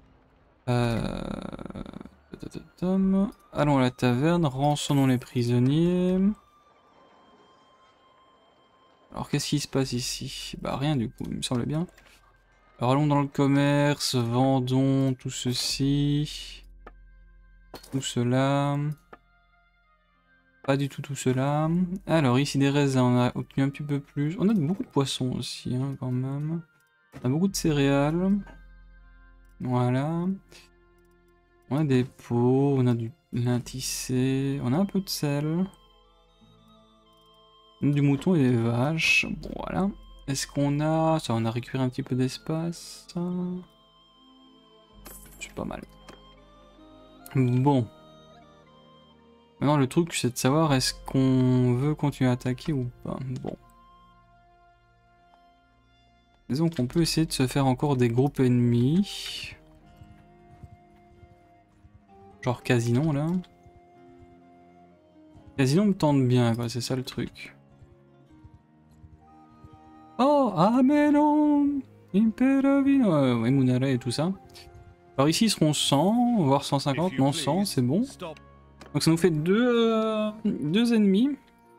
Allons à la taverne, rançonnons les prisonniers. Alors qu'est-ce qui se passe ici? Bah rien du coup, il me semble bien. Alors allons dans le commerce, vendons tout ceci. Tout cela. Pas du tout tout cela. Alors ici des raisins, on a obtenu un petit peu plus. On a beaucoup de poissons aussi hein, quand même. On a beaucoup de céréales. Voilà. On a des pots, on a du lin tissé, on a un peu de sel. Du mouton et des vaches. Bon voilà. Est-ce qu'on a... Ça, on a récupéré un petit peu d'espace. C'est pas mal. Bon. Maintenant le truc c'est de savoir est-ce qu'on veut continuer à attaquer ou pas. Bon. Disons qu'on peut essayer de se faire encore des groupes ennemis. Genre Casino là. Casino me tente bien quoi, c'est ça le truc. Oh, Amelon Imperavino Emunara et tout ça. Alors ici ils seront 100, voire 150, non 100 c'est bon. Donc ça nous fait deux ennemis.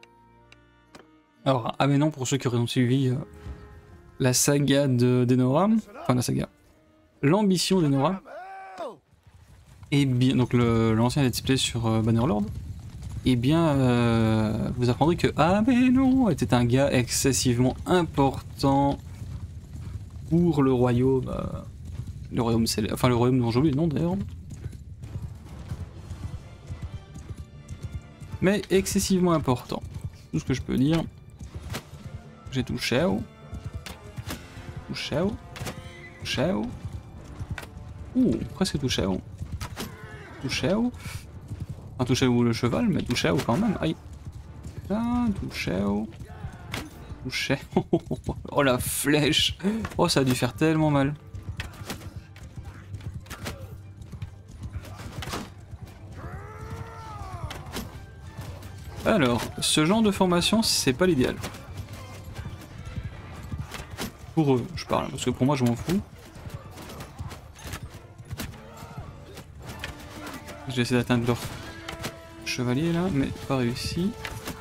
Alors Aménon pour ceux qui auraient suivi la saga d'Enora, enfin la saga, l'ambition d'Enora. Et bien, donc l'ancien let's play sur Bannerlord. Et bien vous apprendrez que Aménon était un gars excessivement important pour le royaume céleste, enfin le royaume dont j'oublie le nom d'ailleurs. Mais excessivement important. Tout ce que je peux dire. J'ai touché. Touché. Touché. Ouh, presque touché. Touché. Enfin touché le cheval, mais touché quand même. Aïe. Là, touché. Touché. Oh la flèche. Oh ça a dû faire tellement mal. Alors, ce genre de formation, c'est pas l'idéal. Pour eux, je parle, parce que pour moi, je m'en fous. Je vais essayer d'atteindre leur chevalier là, mais pas réussi.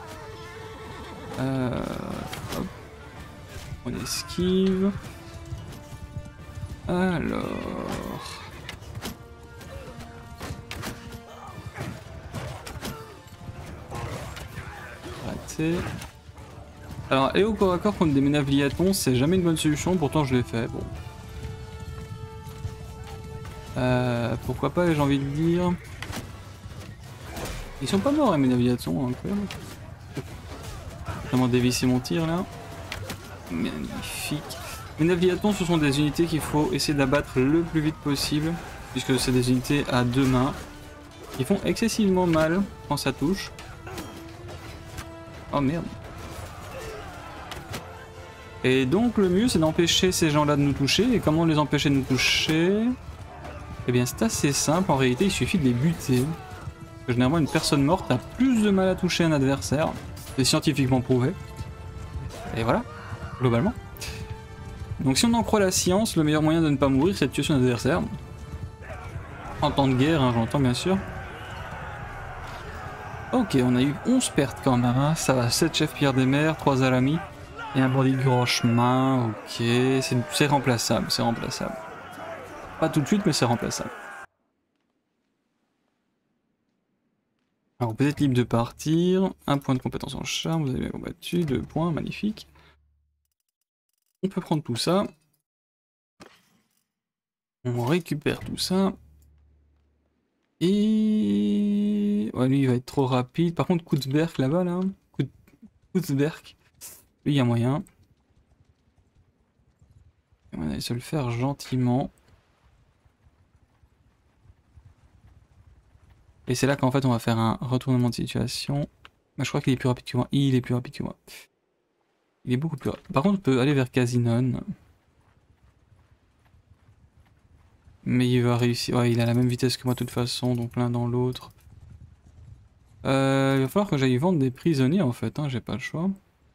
Hop. On esquive. Alors... Raté. Alors, aller au corps à corps contre des Ménavliatons, c'est jamais une bonne solution, pourtant je l'ai fait, bon. Pourquoi pas, j'ai envie de dire. Ils sont pas morts, les Ménavliatons, incroyable. Vraiment dévisser mon tir là. Magnifique. Les Ménavliatons, ce sont des unités qu'il faut essayer d'abattre le plus vite possible, puisque c'est des unités à deux mains. Qui font excessivement mal quand ça touche. Oh merde. Et donc le mieux c'est d'empêcher ces gens là de nous toucher. Et comment les empêcher de nous toucher? Eh bien c'est assez simple, en réalité il suffit de les buter. Parce que généralement une personne morte a plus de mal à toucher un adversaire. C'est scientifiquement prouvé. Et voilà, globalement. Donc si on en croit la science, le meilleur moyen de ne pas mourir c'est de tuer son adversaire. En temps de guerre, hein, j'entends bien sûr. Ok, on a eu 11 pertes quand même, hein. Ça va, 7 chefs pierre des mers, 3 alamis. Et un bandit de grand chemin, ok, c'est remplaçable, c'est remplaçable. Pas tout de suite, mais c'est remplaçable. Alors vous êtes libre de partir, un point de compétence en charme, vous avez bien combattu, 2 points, magnifique. On peut prendre tout ça. On récupère tout ça. Et... Ouais, lui il va être trop rapide. Par contre, Kutzberg là-bas, là. Kutzberg. Lui, il y a moyen. On va aller se le faire gentiment. Et c'est là qu'en fait on va faire un retournement de situation. Bah, je crois qu'il est plus rapide que moi. Il est plus rapide que moi. Il est beaucoup plus rapide. Par contre on peut aller vers Casinon. Mais il va réussir. Ouais, il a la même vitesse que moi de toute façon, donc l'un dans l'autre. Il va falloir que j'aille vendre des prisonniers en fait, hein, j'ai pas le choix.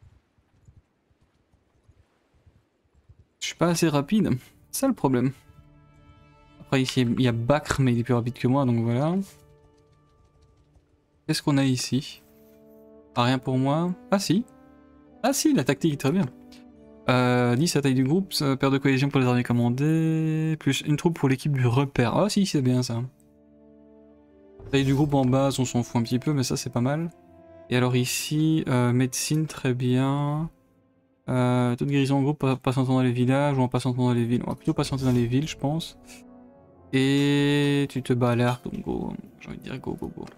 Je suis pas assez rapide, c'est ça le problème. Après ici il y a Bakr mais il est plus rapide que moi donc voilà. Qu'est-ce qu'on a ici? Ah, rien pour moi. Ah si. Ah si, la tactique est très bien. 10 la taille du groupe, paire de cohésion pour les armées commandées, plus une troupe pour l'équipe du repère. Ah si, c'est bien ça. Taille du groupe en base, on s'en fout un petit peu, mais ça c'est pas mal. Et alors ici, médecine, très bien. Taux de guérison en groupe, patienter dans les villages ou en patientant dans les villes. On va plutôt patienter dans les villes, je pense. Et tu te bats à l'arc, donc go. J'ai envie de dire go, go, go.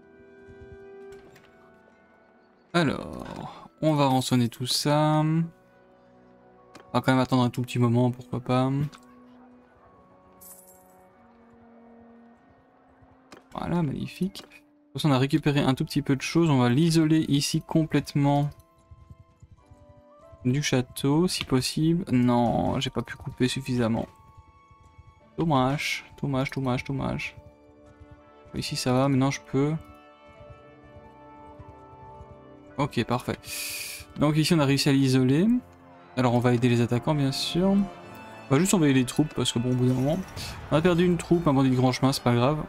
Alors, on va rançonner tout ça. On va quand même attendre un tout petit moment, pourquoi pas. Voilà, magnifique. De toute façon, on a récupéré un tout petit peu de choses. On va l'isoler ici complètement du château, si possible. Non, j'ai pas pu couper suffisamment. Dommage, dommage, dommage, dommage. Ici, ça va. Maintenant, je peux. Ok, parfait. Donc ici, on a réussi à l'isoler. Alors, on va aider les attaquants, bien sûr. On va juste envoyer les troupes, parce que bon, au bout d'un moment... On a perdu une troupe, un bandit de grand chemin, c'est pas grave.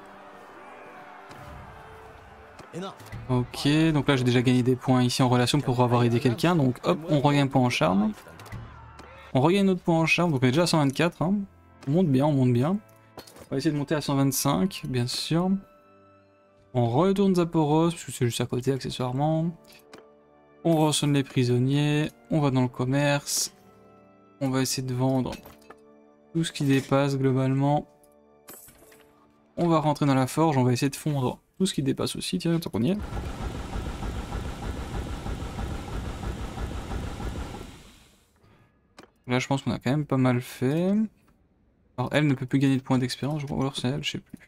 Ok, donc là j'ai déjà gagné des points ici en relation pour avoir aidé quelqu'un. Donc hop, on regagne un point en charme. On regagne notre point en charme, donc on est déjà à 124. Hein. On monte bien, on monte bien. On va essayer de monter à 125, bien sûr. On retourne Zaporos, parce que c'est juste à côté accessoirement. On rançonne les prisonniers. On va dans le commerce. On va essayer de vendre tout ce qui dépasse globalement. On va rentrer dans la forge, on va essayer de fondre tout ce qui dépasse aussi, tiens, tant qu'on y est. Là, je pense qu'on a quand même pas mal fait. Alors, elle ne peut plus gagner de points d'expérience, je crois, ou alors c'est elle, je sais plus.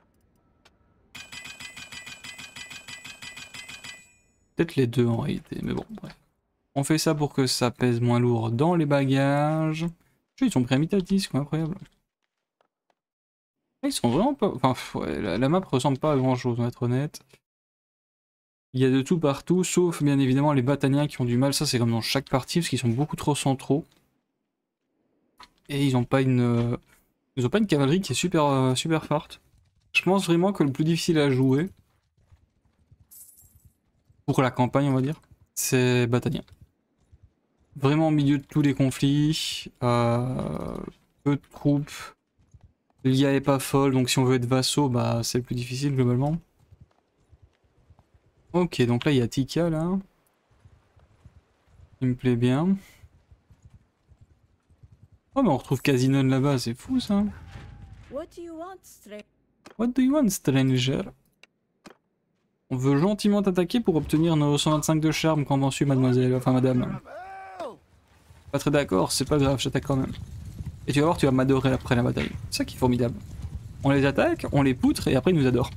Peut-être les deux en réalité, mais bon, bref. On fait ça pour que ça pèse moins lourd dans les bagages. Ils sont pris à mi-tatis, c'est incroyable. Ils sont vraiment pas... Enfin, ouais, la map ressemble pas à grand chose, on va être honnête. Il y a de tout partout, sauf bien évidemment les Battaniens qui ont du mal. Ça, c'est comme dans chaque partie, parce qu'ils sont beaucoup trop centraux. Et ils ont pas une... Ils ont pas une cavalerie qui est super, super forte. Je pense vraiment que le plus difficile à jouer, pour la campagne on va dire, c'est Battania. Vraiment au milieu de tous les conflits, peu de troupes, l'IA est pas folle, donc si on veut être vassaux, bah c'est le plus difficile globalement. Ok, donc là il y a Tika là. Il me plaît bien. Oh mais on retrouve Casinon là-bas, c'est fou ça. What do you want, stranger? On veut gentiment t'attaquer pour obtenir nos 125 de charme qu'en mensu mademoiselle, enfin madame. Pas très d'accord, c'est pas grave, j'attaque quand même. Et tu vas voir, tu vas m'adorer après la bataille. C'est ça qui est formidable. On les attaque, on les poutre et après ils nous adorent.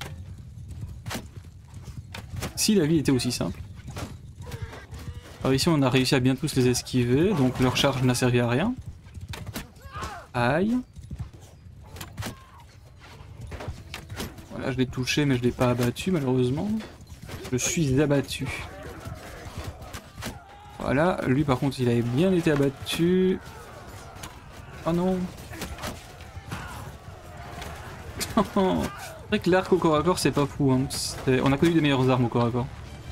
Si la vie était aussi simple. Alors ici on a réussi à bien tous les esquiver, donc leur charge n'a servi à rien. Aïe. Voilà, je l'ai touché mais je l'ai pas abattu malheureusement. Je suis abattu. Voilà, lui par contre il avait bien été abattu. Oh non. C'est vrai que l'arc au corps à corps c'est pas fou, hein. On a connu des meilleures armes au corps à corps.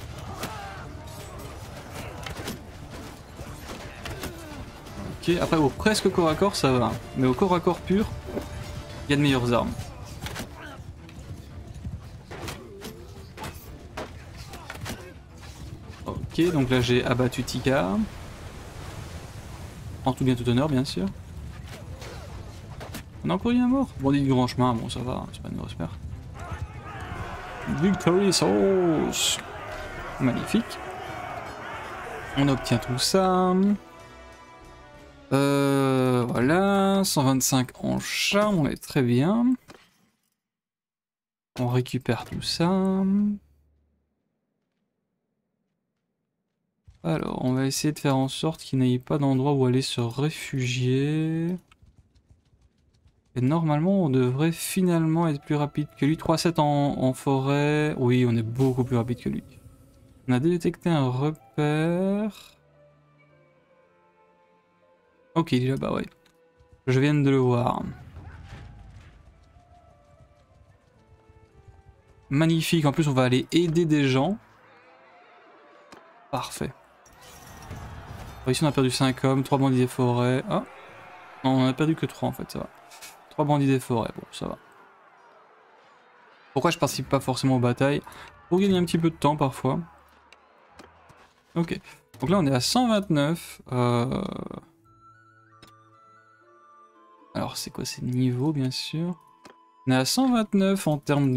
Ok, après au presque corps à corps ça va, mais au corps à corps pur, il y a de meilleures armes. Ok, donc là j'ai abattu Tika. En tout bien tout honneur bien sûr. On a encore eu un mort. Bandit du grand chemin, bon ça va, c'est pas une grosse perte. Victory Sauce. Magnifique. On obtient tout ça. Voilà, 125 en charme, on est très bien. On récupère tout ça. Alors, on va essayer de faire en sorte qu'il n'ait pas d'endroit où aller se réfugier. Et normalement, on devrait finalement être plus rapide que lui. 3-7 en forêt. Oui, on est beaucoup plus rapide que lui. On a détecté un repère. Ok, il est là-bas, ouais. Je viens de le voir. Magnifique. En plus, on va aller aider des gens. Parfait. Bon, ici, on a perdu 5 hommes, 3 bandits des forêts. Ah, non, on a perdu que 3 en fait, ça va. 3 bandits des forêts, bon, ça va. Pourquoi je participe pas forcément aux batailles? Pour gagner un petit peu de temps parfois. Ok. Donc là, on est à 129. Alors, c'est quoi ces niveaux, bien sûr? On est à 129 en termes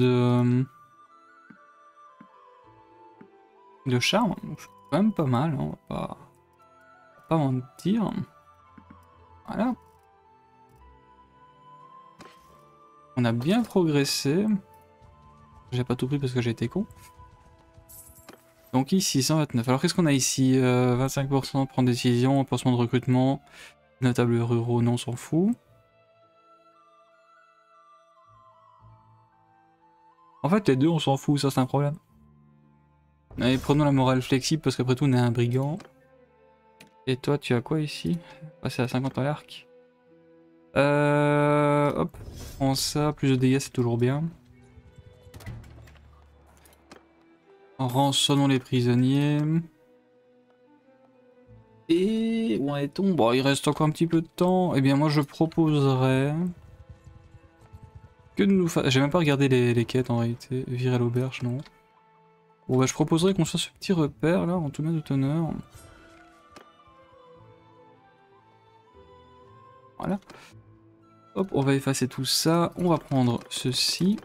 de charme. C'est quand même pas mal, hein, on va pas mentir. Voilà. On a bien progressé. J'ai pas tout pris parce que j'ai été con. Donc ici, 129. Alors qu'est-ce qu'on a ici? 25%, prendre décision, pansement de recrutement, notables ruraux, non, on s'en fout. En fait, les deux, on s'en fout, ça c'est un problème. Allez, prenons la morale flexible parce qu'après tout, on est un brigand. Et toi, tu as quoi ici? Passer à 50 à l'arc. Hop, prends ça, plus de dégâts, c'est toujours bien. Rançonnons les prisonniers. Et où en est-on? Bon, il reste encore un petit peu de temps. Eh bien, moi, je proposerais que nous fassions... J'ai même pas regardé les quêtes en réalité. Virer l'auberge, non. Bon, bah, je proposerais qu'on fasse ce petit repère là, en tout de honneur. Voilà. Hop, on va effacer tout ça. On va prendre ceci.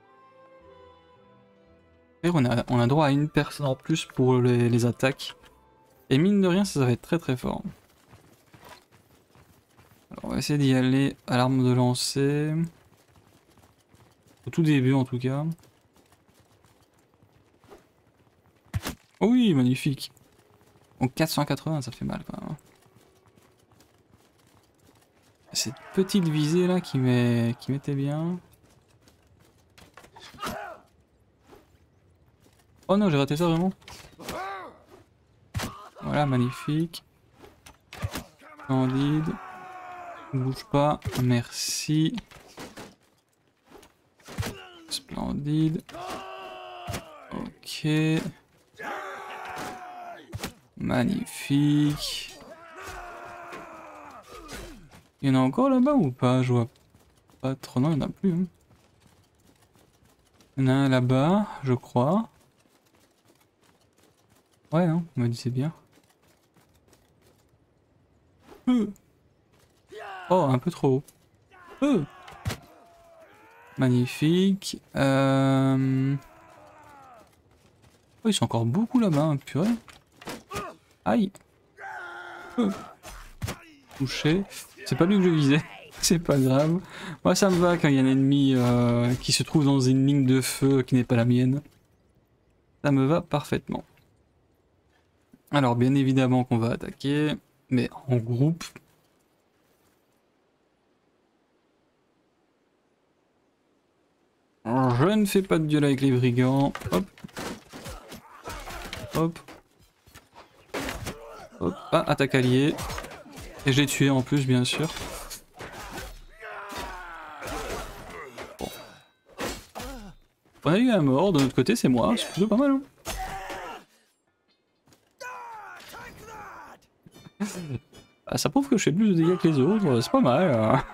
Et on a droit à une personne en plus pour les attaques. Et mine de rien, ça va être très très fort. Alors, on va essayer d'y aller à l'arme de lancer. Au tout début en tout cas. Oh oui, magnifique. Donc 480, ça fait mal quand même. Cette petite visée là qui m'était bien. Oh non, j'ai raté ça vraiment. Voilà, magnifique. Splendide. Ne bouge pas, merci. Splendide. Ok. Magnifique. Il y en a encore là-bas ou pas? Je vois pas trop. Non, il n'y en a plus. Hein. Il y en a un là-bas, je crois. Ouais, non, on me dit c'est bien. Oh, un peu trop haut. Magnifique. Oh, ils sont encore beaucoup là-bas, hein, purée. Aïe. Touché. C'est pas lui que je visais. C'est pas grave. Moi, ça me va quand il y a un ennemi qui se trouve dans une ligne de feu qui n'est pas la mienne. Ça me va parfaitement. Alors, bien évidemment qu'on va attaquer, mais en groupe. Alors, je ne fais pas de duel avec les brigands. Hop. Hop. Hop. Ah, attaque alliée. Et j'ai tué en plus, bien sûr. Bon. On a eu un mort, de notre côté, c'est moi. C'est plutôt pas mal. Hein. Ah, ça prouve que je fais plus de dégâts que les autres, c'est pas mal. Hein.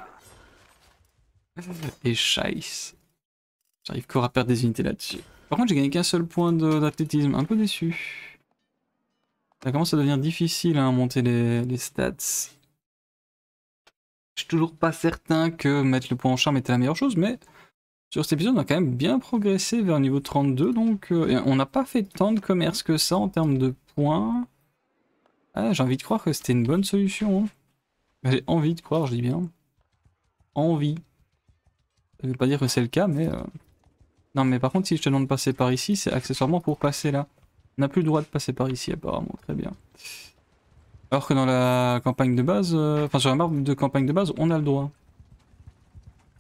Et scheiße. J'arrive encore à perdre des unités là-dessus. Par contre, j'ai gagné qu'un seul point d'athlétisme, un peu déçu. Ça commence à devenir difficile à monter les stats. Je suis toujours pas certain que mettre le point en charme était la meilleure chose, mais sur cet épisode, on a quand même bien progressé vers le niveau 32, donc on n'a pas fait tant de commerce que ça en termes de points. Ah, j'ai envie de croire que c'était une bonne solution. Hein. J'ai envie de croire, je dis bien. Envie. Ça veut pas dire que c'est le cas, mais... Non, mais par contre, si je te demande de passer par ici, c'est accessoirement pour passer là. On n'a plus le droit de passer par ici, apparemment. Très bien. Alors que dans la campagne de base... Enfin, sur la map de campagne de base, on a le droit.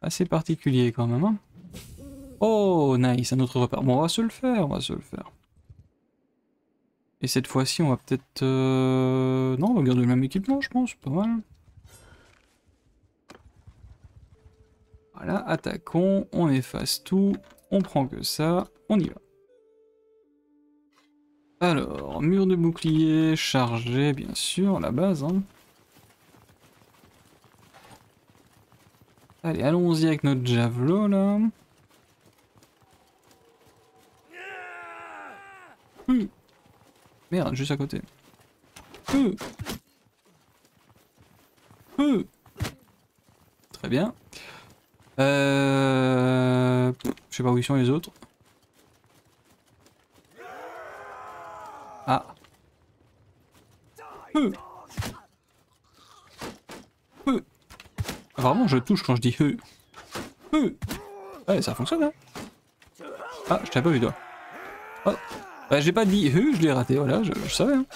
assez particulier quand même. Hein. Oh, nice, un autre repère. Bon, on va se le faire, on va se le faire. Et cette fois-ci, on va peut-être... Non, on va garder le même équipement, je pense, pas mal. Voilà, attaquons, on efface tout, on prend que ça, on y va. Alors, mur de bouclier, chargé, bien sûr, la base. Hein. Allez, allons-y avec notre javelot, là. Merde, juste à côté. Très bien. Je sais pas où ils sont les autres. Ah. Vraiment, je touche quand je dis Ouais, ça fonctionne, hein. Ah, je t'avais pas vu, toi. Oh. Bah, j'ai pas dit je l'ai raté, voilà, je savais. Hein.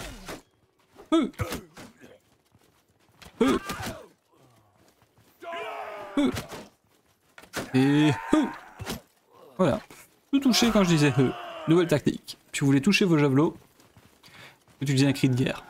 Et voilà. Tout toucher quand je disais Nouvelle tactique. Si vous voulez toucher vos javelots, utilisez un cri de guerre.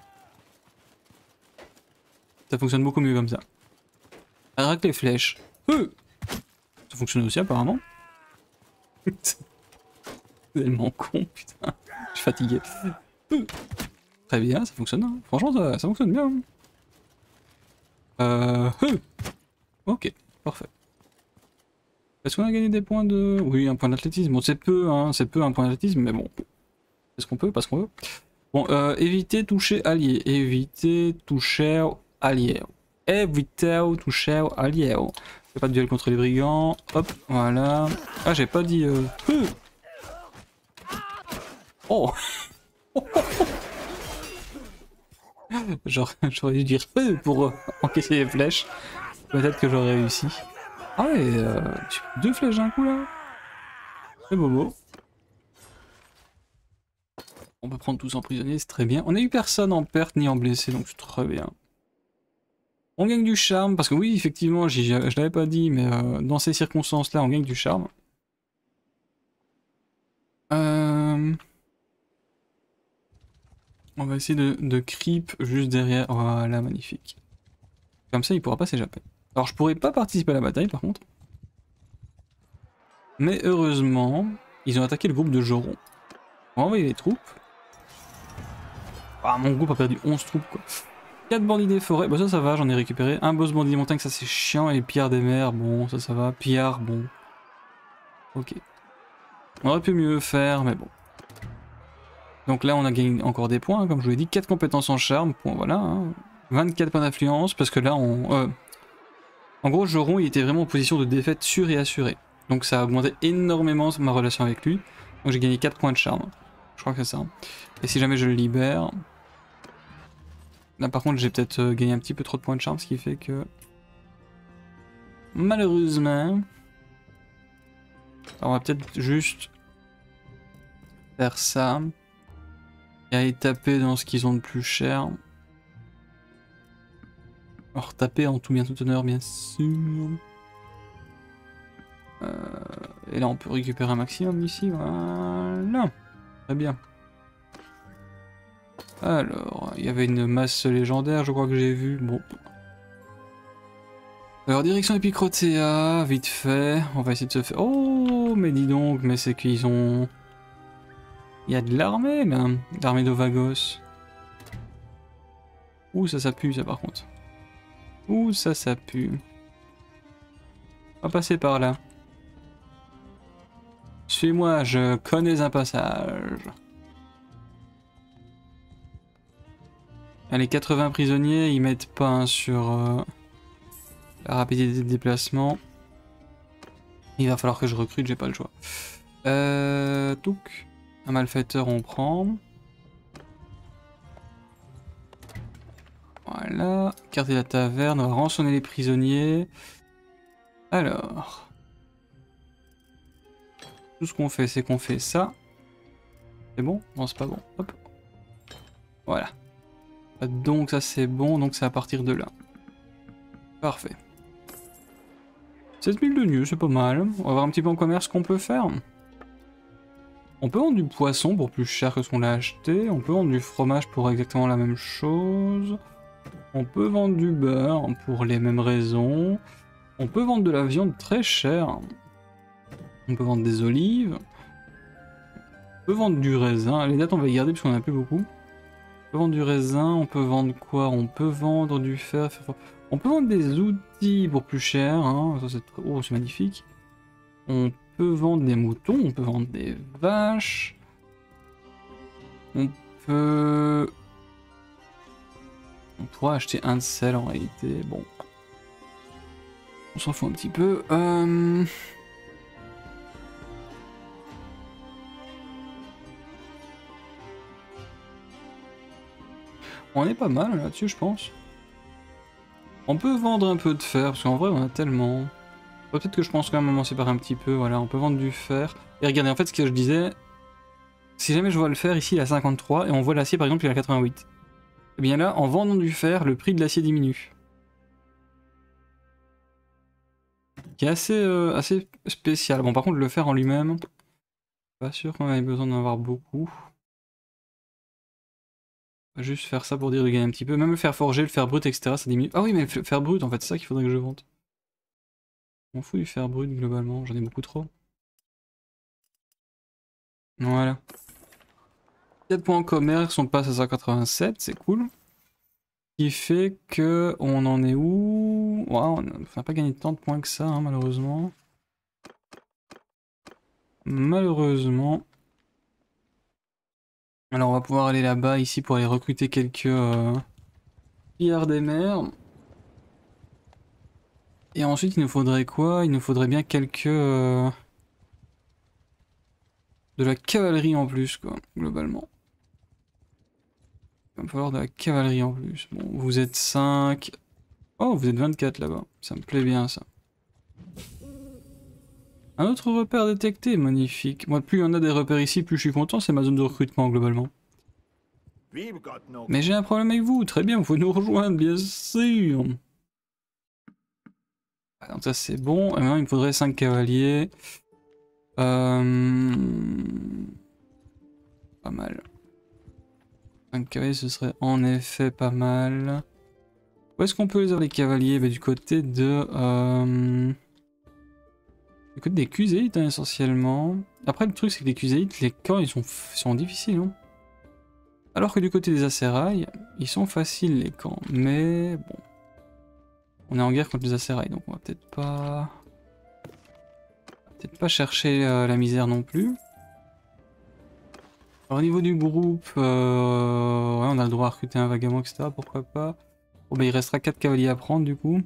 Ça fonctionne beaucoup mieux comme ça. Avec les flèches. Ça fonctionne aussi apparemment. C'est tellement con, putain. Je suis fatigué. Très bien, ça fonctionne. Hein. Franchement, ça fonctionne bien. Ok, parfait. Est-ce qu'on a gagné des points de... Oui, un point d'athlétisme. Bon, c'est peu, hein, c'est peu un point d'athlétisme, mais bon. Est-ce qu'on peut? Pas ce qu'on veut. Bon, éviter toucher allié. Éviter toucher allié. Éviter toucher allié. Fais pas de duel contre les brigands. Hop, voilà. Ah, j'ai pas dit... Oh. J'aurais dû dire pour encaisser les flèches. Peut-être que j'aurais réussi. Ah ouais, deux flèches d'un coup là. C'est bobo. On peut prendre tous en prisonnier, c'est très bien. On a eu personne en perte ni en blessé, donc c'est très bien. On gagne du charme, parce que oui, effectivement, je l'avais pas dit, mais dans ces circonstances-là, on gagne du charme. On va essayer de creep juste derrière. Voilà, magnifique. Comme ça, il pourra pas s'échapper. Alors, je pourrais pas participer à la bataille, par contre. Mais heureusement, ils ont attaqué le groupe de Joron. On va envoyer les troupes. Ah, mon groupe a perdu 11 troupes, quoi. 4 bandits des forêts, bah ça va, j'en ai récupéré. Un boss bandit des montagnes, ça c'est chiant. Et pierre des mers, bon, ça va. Pillard, bon. Ok. On aurait pu mieux faire, mais bon. Donc là, on a gagné encore des points, hein, comme je vous l'ai dit. 4 compétences en charme, point, voilà. Hein. 24 points d'influence, parce que là, on... En gros, Joron, il était vraiment en position de défaite sûre et assurée. Donc ça a augmenté énormément ma relation avec lui. Donc j'ai gagné 4 points de charme. Je crois que c'est ça. Et si jamais je le libère... Là par contre j'ai peut-être gagné un petit peu trop de points de charme, ce qui fait que... Malheureusement... Alors on va peut-être juste... faire ça. Et aller taper dans ce qu'ils ont de plus cher. Alors taper en tout bien tout honneur bien sûr. Et là on peut récupérer un maximum ici, voilà. Très bien. Alors, il y avait une masse légendaire, je crois que j'ai vu. Bon. Alors, direction Epicrotea, vite fait. On va essayer de se faire... Oh, mais dis donc, mais c'est qu'ils ont... Il y a de l'armée, là. L'armée d'Ovagos. Ouh, ça pue, ça, par contre. Ouh, ça pue. On va passer par là. Suis-moi, je connais un passage. Les 80 prisonniers, ils mettent pas hein, sur la rapidité de déplacement. Il va falloir que je recrute, j'ai pas le choix. Touk. Un malfaiteur, on prend. Voilà. Quartier de la taverne, on va rançonner les prisonniers. Alors. Tout ce qu'on fait, c'est qu'on fait ça. C'est bon? Non, c'est pas bon. Hop. Voilà. Donc ça c'est bon, donc c'est à partir de là. Parfait. 7000 de nœuds, c'est pas mal. On va voir un petit peu en commerce ce qu'on peut faire. On peut vendre du poisson pour plus cher que ce qu'on a acheté. On peut vendre du fromage pour exactement la même chose. On peut vendre du beurre pour les mêmes raisons. On peut vendre de la viande très chère. On peut vendre des olives. On peut vendre du raisin. Les dates on va les garder parce qu'on en a plus beaucoup. On peut vendre du raisin. On peut vendre quoi? On peut vendre du fer. On peut vendre des outils pour plus cher. Hein. Ça, oh, c'est magnifique. On peut vendre des moutons. On peut vendre des vaches. On peut... On pourra acheter un de sel en réalité. Bon. On s'en fout un petit peu. On est pas mal là-dessus, je pense. On peut vendre un peu de fer, parce qu'en vrai, on a tellement... Peut-être que je pense quand même m'en séparer un petit peu, voilà. On peut vendre du fer. Et regardez, en fait, ce que je disais... Si jamais je vois le fer, ici, il est à 53, et on voit l'acier, par exemple, il est à 88. Et bien là, en vendant du fer, le prix de l'acier diminue. Qui est assez spécial. Bon, par contre, le fer en lui-même, pas sûr qu'on ait besoin d'en avoir beaucoup. On va juste faire ça pour dire de gagner un petit peu. Même le fer forgé, le fer brut, etc. ça diminue. Ah oui, mais le fer brut, en fait, c'est ça qu'il faudrait que je vende. On fout du fer brut globalement, j'en ai beaucoup trop. Voilà. 4 points en commerce, on passe à 187, c'est cool. Ce qui fait que on en est où? Wow, on n'a pas gagné tant de points que ça, hein, malheureusement. Malheureusement. Alors on va pouvoir aller là-bas, ici, pour aller recruter quelques pillards des mers. Et ensuite, il nous faudrait quoi? Il nous faudrait bien quelques... de la cavalerie en plus, quoi, globalement. Il va me falloir de la cavalerie en plus. Bon, vous êtes 5. Oh, vous êtes 24 là-bas. Ça me plaît bien, ça. Un autre repère détecté, magnifique. Moi, plus il y en a des repères ici, plus je suis content. C'est ma zone de recrutement, globalement. Mais j'ai un problème avec vous. Très bien, vous pouvez nous rejoindre, bien sûr. Donc ça, c'est bon. Et maintenant, il me faudrait 5 cavaliers. Pas mal. 5 cavaliers, ce serait en effet pas mal. Où est-ce qu'on peut les avoir les cavaliers? Bah, du côté de... Du côté des Cuséites, hein, essentiellement. Après, le truc, c'est que les Cuséites, les camps, ils sont difficiles. Hein. Alors que du côté des Asérailles, ils sont faciles, les camps. Mais bon... On est en guerre contre les Asérailles, donc on va peut-être pas... Peut-être pas chercher la misère non plus. Alors au niveau du groupe, ouais, on a le droit à recruter un vagabond, etc. Pourquoi pas. Bon bah il restera 4 cavaliers à prendre du coup.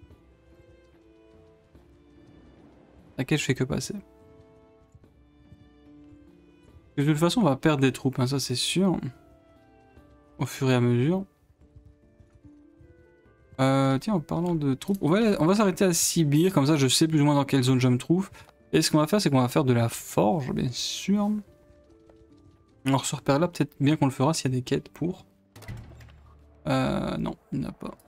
Laquelle je fais que passer. De toute façon on va perdre des troupes, hein, ça c'est sûr. Au fur et à mesure. Tiens, en parlant de troupes, on va s'arrêter à Sibir, comme ça je sais plus ou moins dans quelle zone je me trouve. Et ce qu'on va faire, c'est qu'on va faire de la forge, bien sûr. Alors ce repère là, peut-être bien qu'on le fera s'il y a des quêtes pour. Non, il n'y en a pas.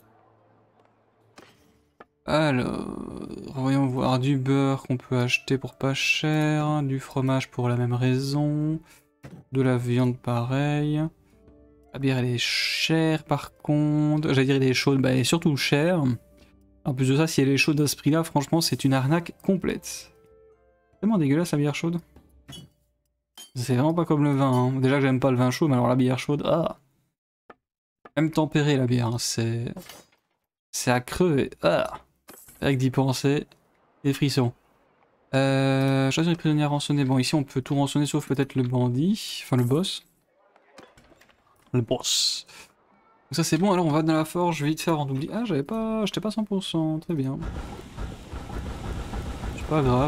Alors, voyons voir du beurre qu'on peut acheter pour pas cher, du fromage pour la même raison, de la viande pareil. La bière elle est chère par contre, j'allais dire elle est chaude, bah elle est surtout chère. En plus de ça, si elle est chaude à ce prix là, franchement c'est une arnaque complète. C'est tellement dégueulasse la bière chaude. C'est vraiment pas comme le vin, hein. Déjà que j'aime pas le vin chaud, mais alors la bière chaude, ah. Même tempérée la bière, hein. C'est à crever, ah. Avec d'y penser, des frissons. Choisir les prisonniers rançonnés. Bon, ici on peut tout rançonner sauf peut-être le bandit, enfin le boss. Le boss. Donc ça c'est bon, alors on va dans la forge, vite faire en oubli. Ah, j'étais pas 100%, très bien. C'est pas grave.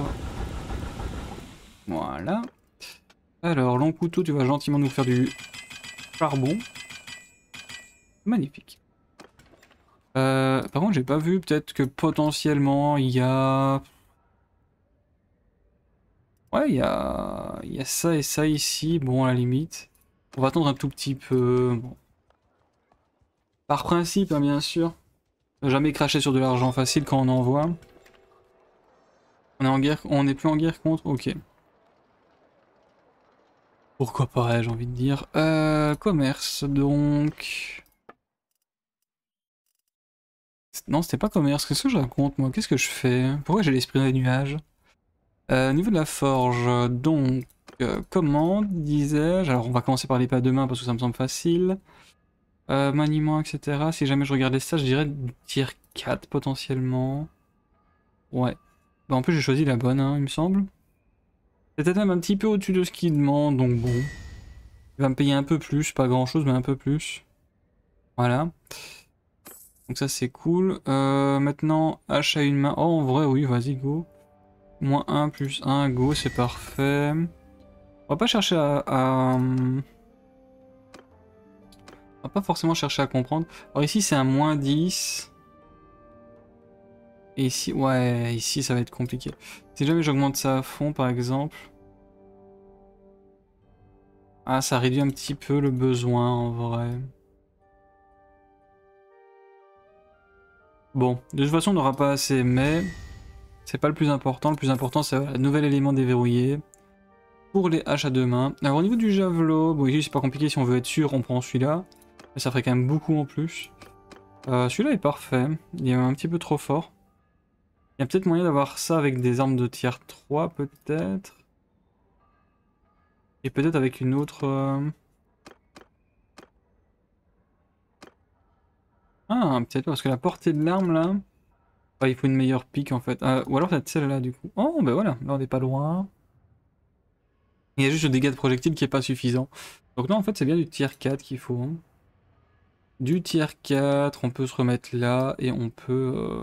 Voilà. Alors, long couteau, tu vas gentiment nous faire du charbon. Magnifique. Par contre, j'ai pas vu, peut-être que potentiellement il y a... Ouais, il y a ça et ça ici, bon à la limite. On va attendre un tout petit peu. Bon. Par principe, hein, bien sûr. Ne jamais cracher sur de l'argent facile quand on en voit. On est en guerre, on n'est plus en guerre contre. Ok. Pourquoi pas, j'ai envie de dire. Commerce, donc. Non, c'était pas commerce. Qu'est-ce que je raconte, moi? Qu'est-ce que je fais? Pourquoi j'ai l'esprit dans les nuages? Au niveau de la forge, donc. Commande, disais-je. Alors, on va commencer par les pas de main parce que ça me semble facile. Maniement, etc. Si jamais je regarde les stats, je dirais tier 4 potentiellement. Ouais. Bah, en plus, j'ai choisi la bonne, hein, il me semble. C'est peut-être même un petit peu au-dessus de ce qu'il demande, donc bon. Il va me payer un peu plus, pas grand-chose, mais un peu plus. Voilà. Donc ça, c'est cool. Maintenant, hache à une main. Oh, en vrai, oui, vas-y, go. Moins 1, plus 1, go, c'est parfait. On va pas chercher on va pas forcément chercher à comprendre. Alors ici, c'est un moins 10. Et ici, ouais, ici, ça va être compliqué. Si jamais j'augmente ça à fond, par exemple... Ah, ça réduit un petit peu le besoin, en vrai. Bon, de toute façon, on n'aura pas assez, mais... C'est pas le plus important. Le plus important, c'est le nouvel élément déverrouillé. Pour les haches à deux mains. Alors, au niveau du javelot, bon, ici, c'est pas compliqué. Si on veut être sûr, on prend celui-là. Mais ça ferait quand même beaucoup en plus. Celui-là est parfait. Il est un petit peu trop fort. Il y a peut-être moyen d'avoir ça avec des armes de tier 3, peut-être. Et peut-être avec une autre... Ah, peut-être pas, parce que la portée de l'arme, là... il faut une meilleure pique, en fait. Ou alors peut-être celle-là, du coup. Oh, ben voilà, là, on n'est pas loin. Il y a juste le dégât de projectile qui est pas suffisant. Donc non, en fait, c'est bien du tier 4 qu'il faut. Hein. Du tier 4, on peut se remettre là, et on peut...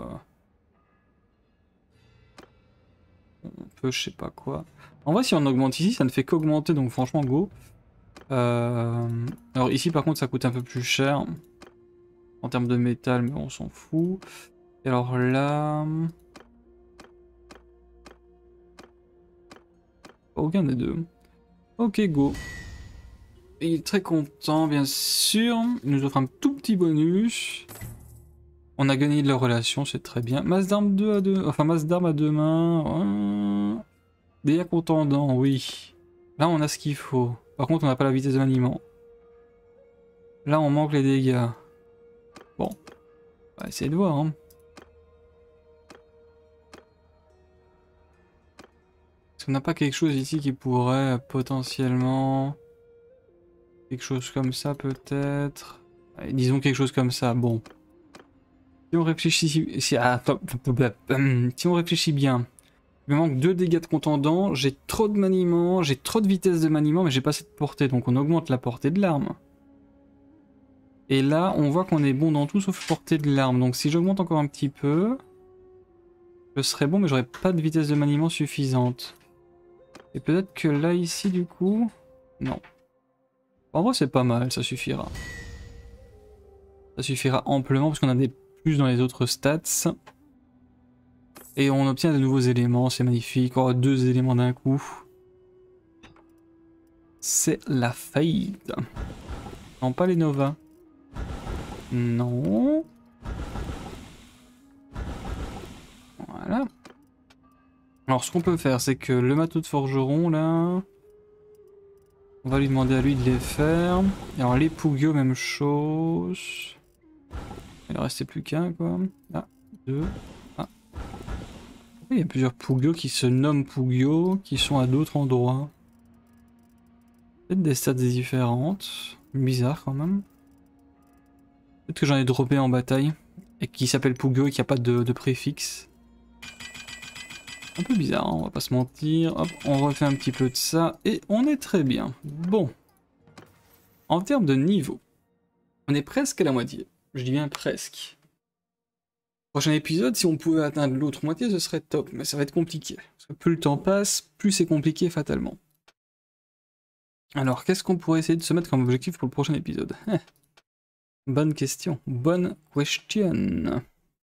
je sais pas quoi. En vrai, si on augmente ici, ça ne fait qu'augmenter, donc franchement, go. Alors ici, par contre, ça coûte un peu plus cher. En termes de métal, mais on s'en fout. Et alors là... Aucun des deux. Ok, go. Il est très content, bien sûr. Il nous offre un tout petit bonus. On a gagné de la relation, c'est très bien. Masse d'armes 2 à 2. Enfin, masse d'armes à deux mains. Dégâts contendants, oui. Là, on a ce qu'il faut. Par contre, on n'a pas la vitesse de maniement. Là, on manque les dégâts. Bon. On va essayer de voir. Hein. Est-ce qu'on n'a pas quelque chose ici qui pourrait potentiellement... Quelque chose comme ça, peut-être. Disons quelque chose comme ça, bon. Si on réfléchit, si on réfléchit bien, il me manque 2 dégâts de contendant, j'ai trop de maniement, j'ai trop de vitesse de maniement, mais j'ai pas assez de portée, donc on augmente la portée de l'arme. Et là, on voit qu'on est bon dans tout sauf portée de l'arme, donc si j'augmente encore un petit peu, je serais bon, mais j'aurais pas de vitesse de maniement suffisante. Et peut-être que là, ici, du coup... Non. En vrai, c'est pas mal, ça suffira. Ça suffira amplement, parce qu'on a des plus dans les autres stats. Et on obtient de nouveaux éléments, c'est magnifique. Oh, 2 éléments d'un coup. C'est la faillite. Non, pas les Nova. Non. Voilà. Alors, ce qu'on peut faire, c'est que le matos de forgeron, là... On va lui demander à lui de les faire. Et alors, les Pugyo, même chose. Il en restait plus qu'un, quoi. Ah, 2. Ah. Il y a plusieurs Pugyo qui se nomment Pugyo, qui sont à d'autres endroits. Peut-être des stats différentes. Bizarre, quand même. Peut-être que j'en ai droppé en bataille. Et qui s'appelle Pugyo et qui a pas de préfixe. Un peu bizarre, hein, on va pas se mentir. Hop, on refait un petit peu de ça. Et on est très bien. Bon. En termes de niveau, on est presque à la moitié. Je dis bien presque. Prochain épisode, si on pouvait atteindre l'autre moitié, ce serait top. Mais ça va être compliqué. Parce que plus le temps passe, plus c'est compliqué fatalement. Alors, qu'est-ce qu'on pourrait essayer de se mettre comme objectif pour le prochain épisode? Bonne question. Bonne question.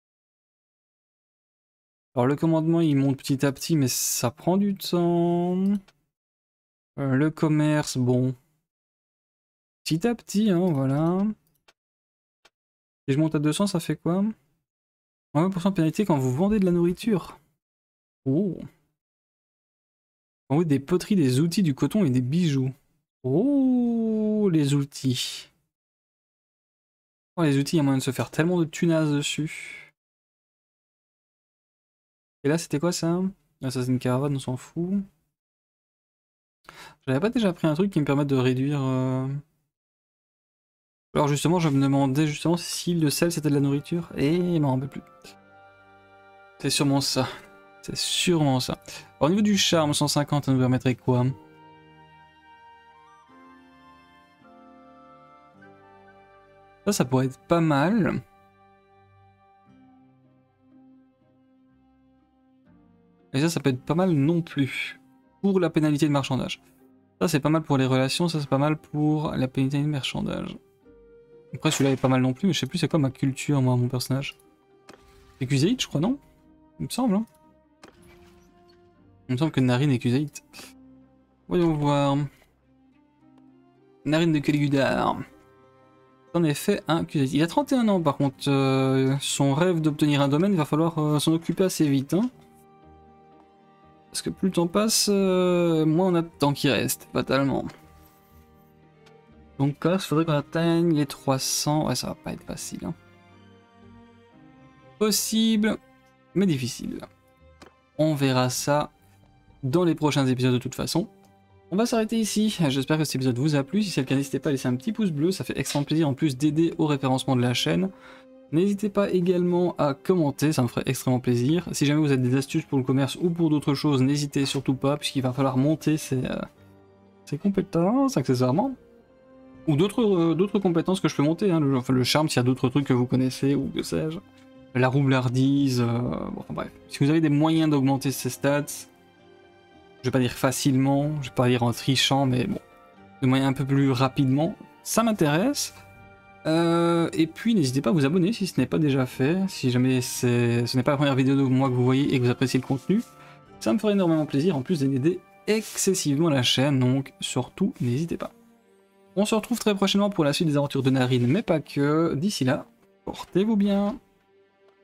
Alors le commandement il monte petit à petit mais ça prend du temps. Le commerce, bon. Petit à petit, hein, voilà. Si je monte à 200, ça fait quoi? 20% de pénalité quand vous vendez de la nourriture. Oh. En haut, des poteries, des outils, du coton et des bijoux. Oh, les outils. Oh, les outils, il y a moyen de se faire tellement de tunas dessus. Et là, c'était quoi ça? Ah, ça, c'est une caravane, on s'en fout. J'avais pas déjà pris un truc qui me permette de réduire... Alors justement, je me demandais justement si le sel, c'était de la nourriture. Et il m'en rappelle plus. C'est sûrement ça. C'est sûrement ça. Alors, au niveau du charme, 150, ça nous permettrait quoi? Ça pourrait être pas mal. Et ça peut être pas mal non plus. Pour la pénalité de marchandage. Ça, c'est pas mal pour les relations, ça, c'est pas mal pour la pénalité de marchandage. Après, celui-là est pas mal non plus, mais je sais plus c'est quoi ma culture, moi, mon personnage. C'est Kuséite, je crois, non? Il me semble, hein. Il me semble que Narine est Kuséite. Voyons voir. Narine de Caligudar. En effet, un Kuséite. Il a 31 ans, par contre. Son rêve d'obtenir un domaine, il va falloir s'en occuper assez vite, hein. Parce que plus le temps passe, moins on a de temps qui reste, fatalement. Donc là, il faudrait qu'on atteigne les 300. Ouais, ça va pas être facile, hein. Possible, mais difficile. On verra ça dans les prochains épisodes de toute façon. On va s'arrêter ici. J'espère que cet épisode vous a plu. Si c'est le cas, n'hésitez pas à laisser un petit pouce bleu. Ça fait extrêmement plaisir en plus d'aider au référencement de la chaîne. N'hésitez pas également à commenter, ça me ferait extrêmement plaisir. Si jamais vous avez des astuces pour le commerce ou pour d'autres choses, n'hésitez surtout pas, puisqu'il va falloir monter ces compétences accessoirement. Ou d'autres compétences que je peux monter, hein. Le charme, s'il y a d'autres trucs que vous connaissez, ou que sais-je. La roublardise, bon, enfin bref. Si vous avez des moyens d'augmenter ces stats, je vais pas dire facilement, je vais pas dire en trichant, mais bon, de moyens un peu plus rapidement, ça m'intéresse. Et puis n'hésitez pas à vous abonner si ce n'est pas déjà fait, si jamais ce n'est pas la première vidéo de moi que vous voyez et que vous appréciez le contenu, ça me ferait énormément plaisir, en plus d'aider excessivement la chaîne, donc surtout n'hésitez pas. On se retrouve très prochainement pour la suite des aventures de Narine, mais pas que. D'ici là, portez-vous bien.